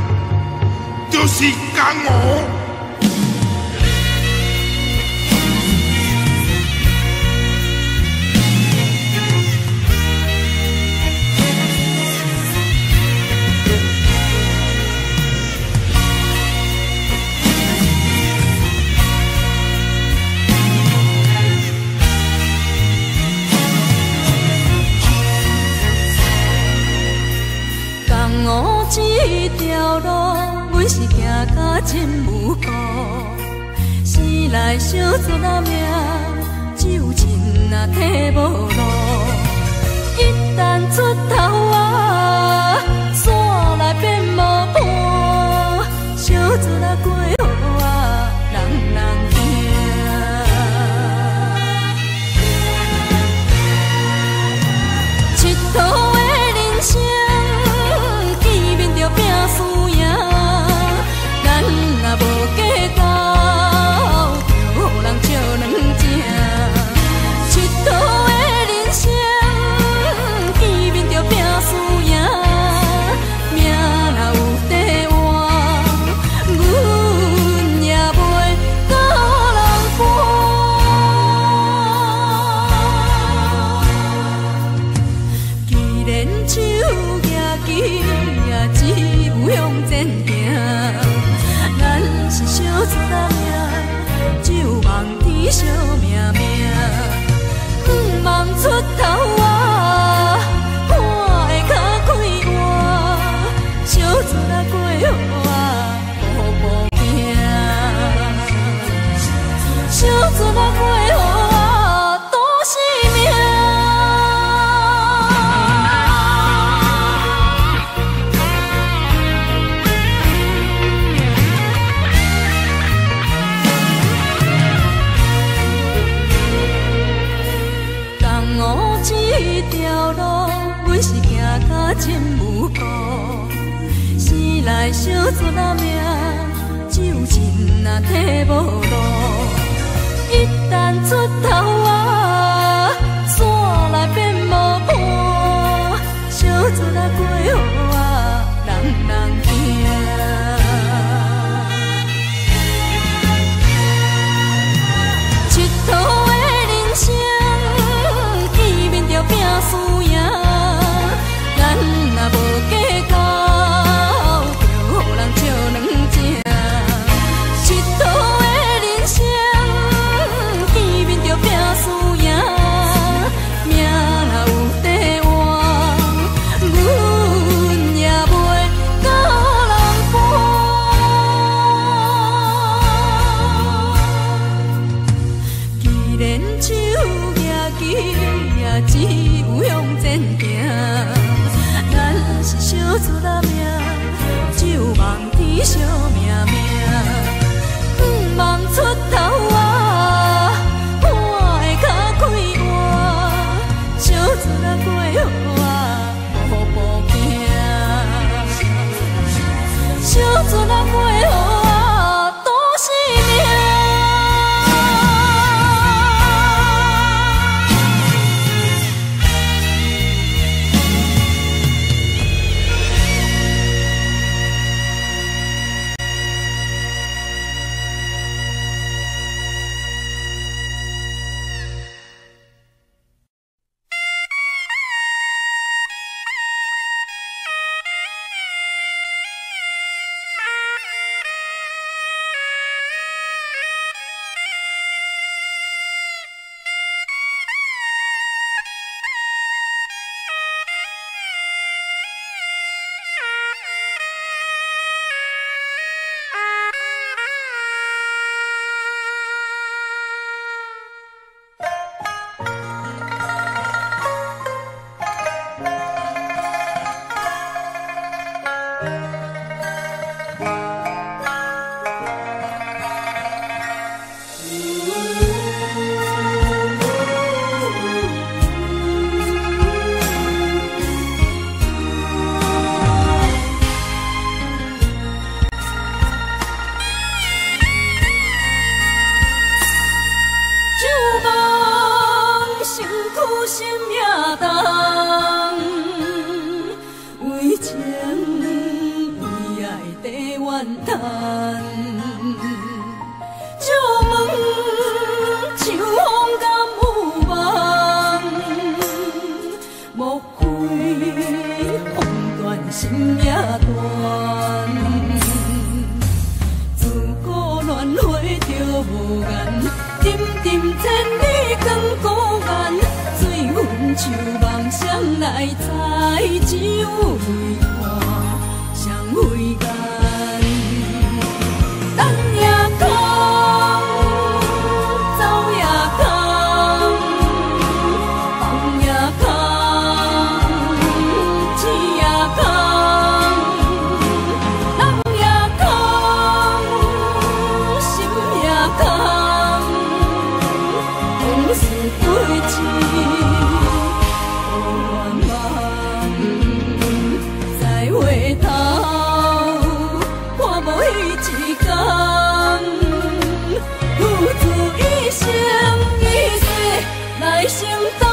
就是江湖。 这条路，阮是行甲真无辜，生来小船仔命，只有钱仔摕无路。一旦出头啊，山来变无伴，小船仔过河啊，人人惊。佚佗的人生。拼输赢，咱若无计较，就予人笑两正。佚佗的人生，见面就拼输赢，命若有地换，阮也袂甲人搬。既然手举起。只有向前行，咱是小船仔命，只有望天惜命命，望出头啊，看会较快活，小船仔过河啊，步步行，小船仔过河啊，都是命。这条路，阮是行甲真无辜，生来小船仔命，只有钱仔摕无路。一旦出头啊，山来变无伴，小船仔过河啊，人人惊。佚佗的人生。拼输赢，咱若无计较，就予人笑两正。佚佗的人生，见面就拼输赢，命若有地换，阮也袂甲人搬。既然手举起。只有向前行，咱是小船仔命，只有望天惜命命，望出头啊，看会较快活，小船仔过河啊，步步行，小船仔过河啊，都是命。 怨叹。借问秋风敢有梦？莫非风断心也断？自古轮回着无言，沉沉千里光孤雁。水分秋梦谁来猜？只有泪看谁会干？等也空，走也空，梦也空，醒也空，人也空，心也空，往事归去。来承担。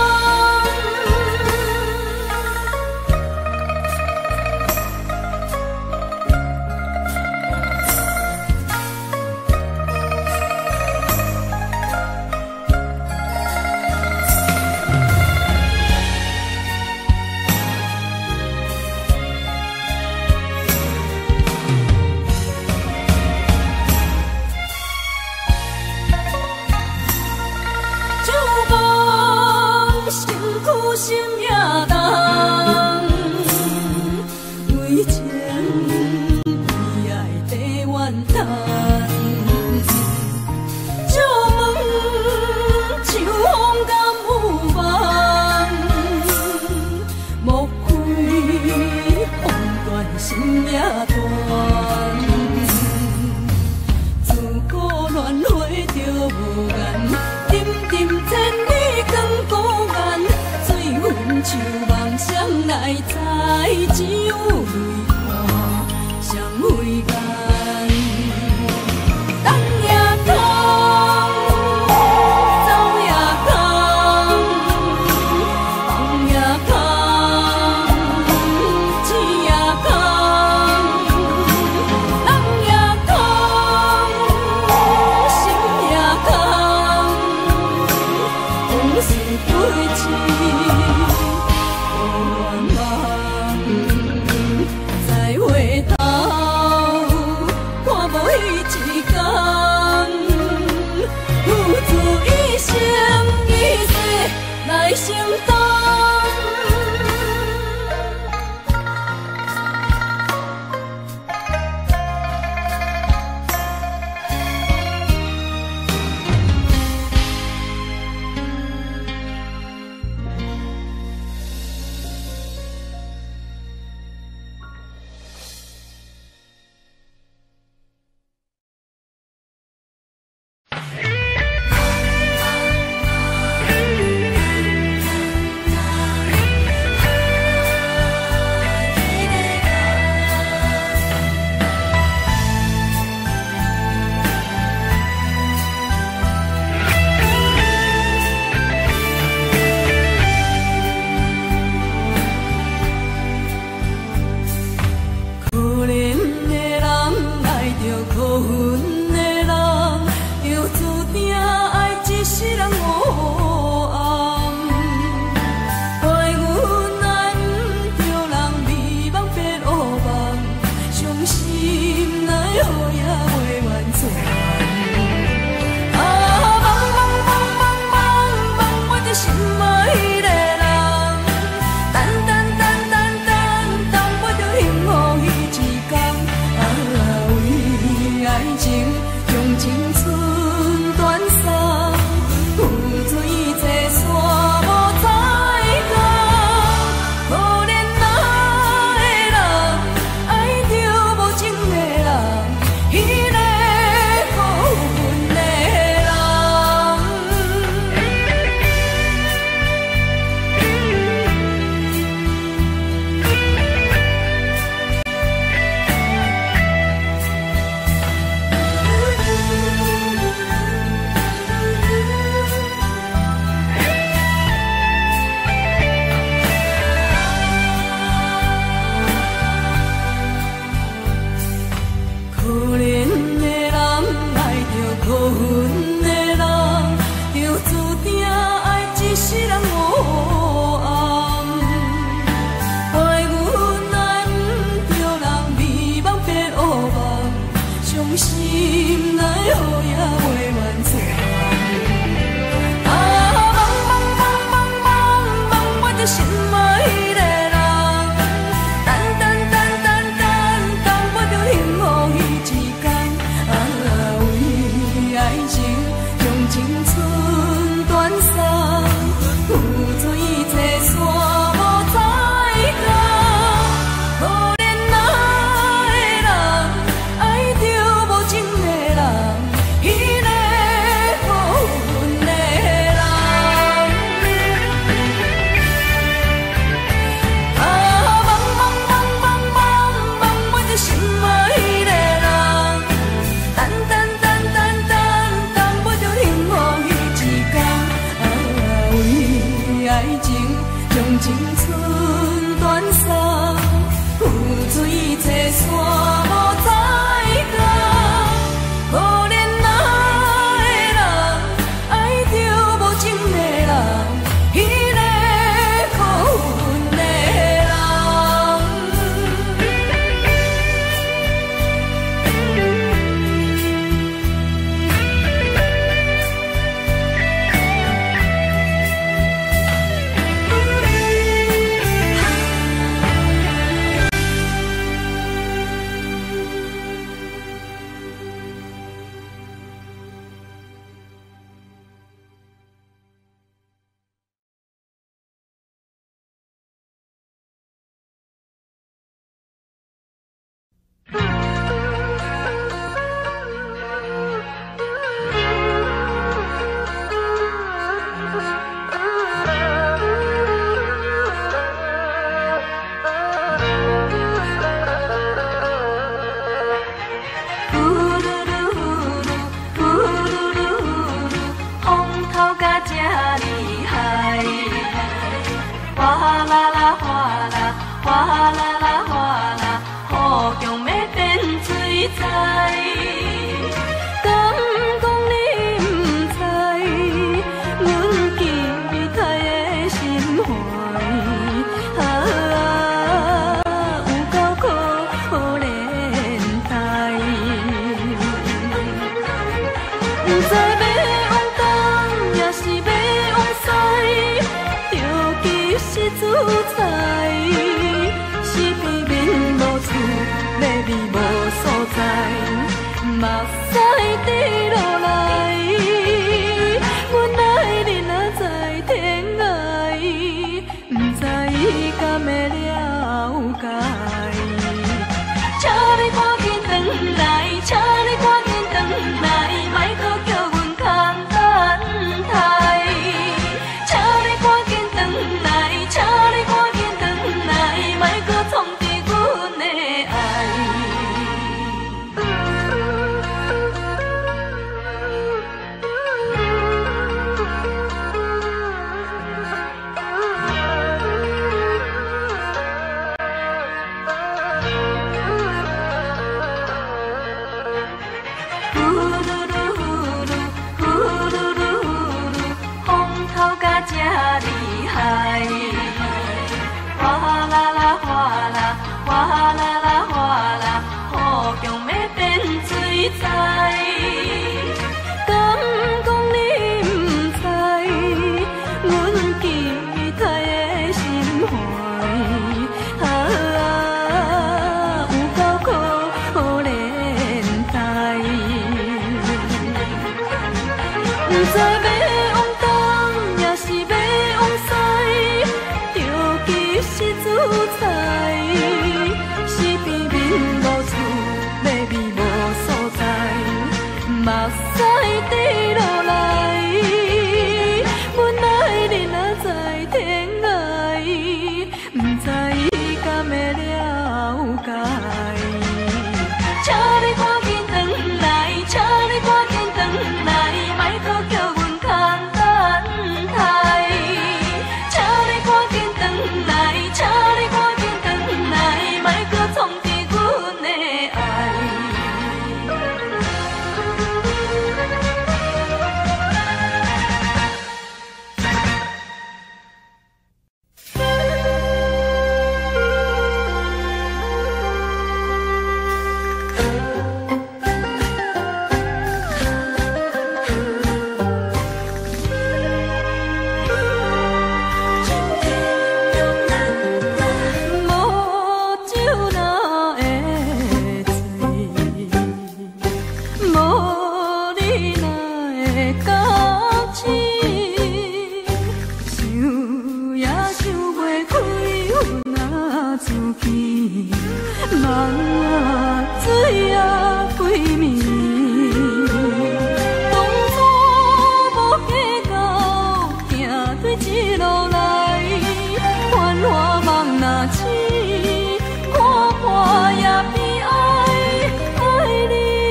心也重，为情为爱地怨叹。借问秋风敢有梦？莫非风断心也断？自古轮回着无言，沉沉千里光孤雁。秋梦谁来猜？只有泪看谁会干？等也空，走也空，梦也空，醒也空，人也空，心也空，往事归去。来承担。 心内雨也袂完全。啊，梦我着心爱迄个人，等我着幸福迄一天。啊，为爱情将青春断送，付出一切煞无再讲。可怜那个人，爱着无情的人，迄个无魂的人。啊，梦我着心爱迄个人，等我着幸福迄一天。啊，为爱情将青春断送，付出一切煞无再讲。可怜那个人，爱着无情的人，迄个无魂的人。风头甲这厉害，哗啦啦哗啦，哗啦啦哗啦，雨强要变水彩。敢讲你不知，阮期待的心怀，有够可怜待，不知要往东也是要往西，着急是自在，四边面无厝，要味无所在，目屎滴落来，阮爱人仔在天涯，不知敢会了解。请你赶紧转来，请你赶紧转来，莫搁叫阮空等待。请你赶紧转来，请你赶紧转来，莫搁创治阮的爱。风头甲这厉害，哗啦啦哗啦，哗啦啦哗啦，雨强要变水彩。敢讲你不知，阮期待的心怀，有够可怜待，不知要往东也是要往西，着急是自在，四边面无厝，要味无所在，目屎滴落来，阮爱人仔在天涯，不知敢会了解。请你赶紧转来，请你赶紧转来，莫搁叫阮空等待。请你赶紧转来，请你赶紧转来，莫搁创治阮的爱。 暝，当初无计较，行对一路来，繁华梦若醒，看破也悲哀，爱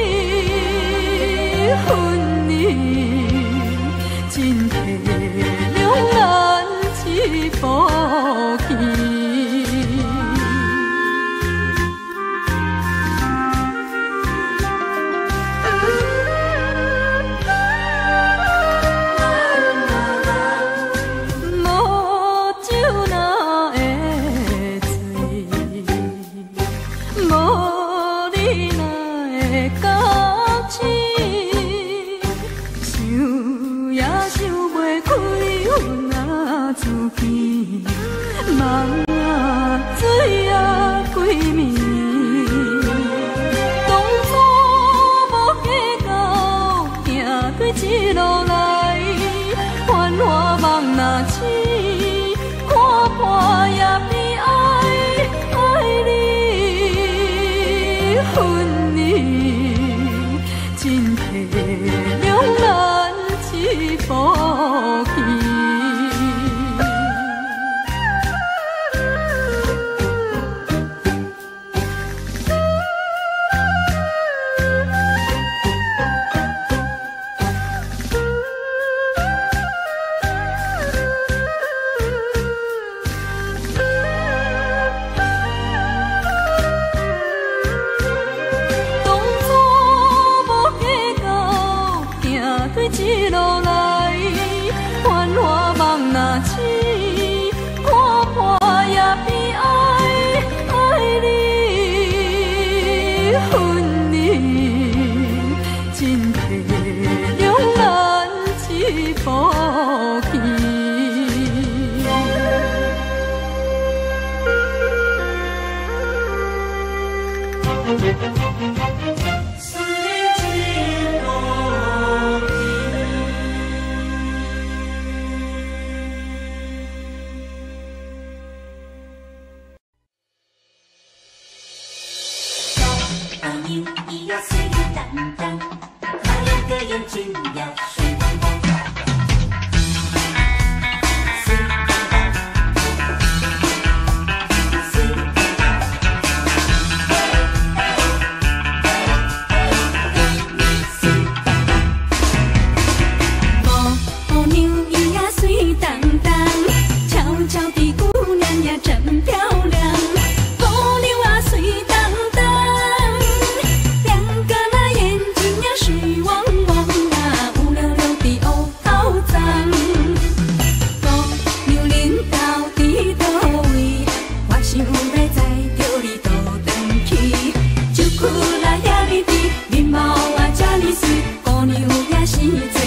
你恨你，真体谅咱一步去。梦啊，水啊，归暝，当初无计较，行对一路来，繁华梦若醒，看破也悲哀，爱你恨你，真体谅咱一步去。一路来，繁华梦若醒，看破也悲哀，爱你恨你，真体谅咱一步去。 咿呀水当当，那两个眼睛呀水当当，水当当，水当当，水当当。母牛咿呀水当当，悄悄的姑娘呀真漂亮。母牛啊水当当。姑娘也是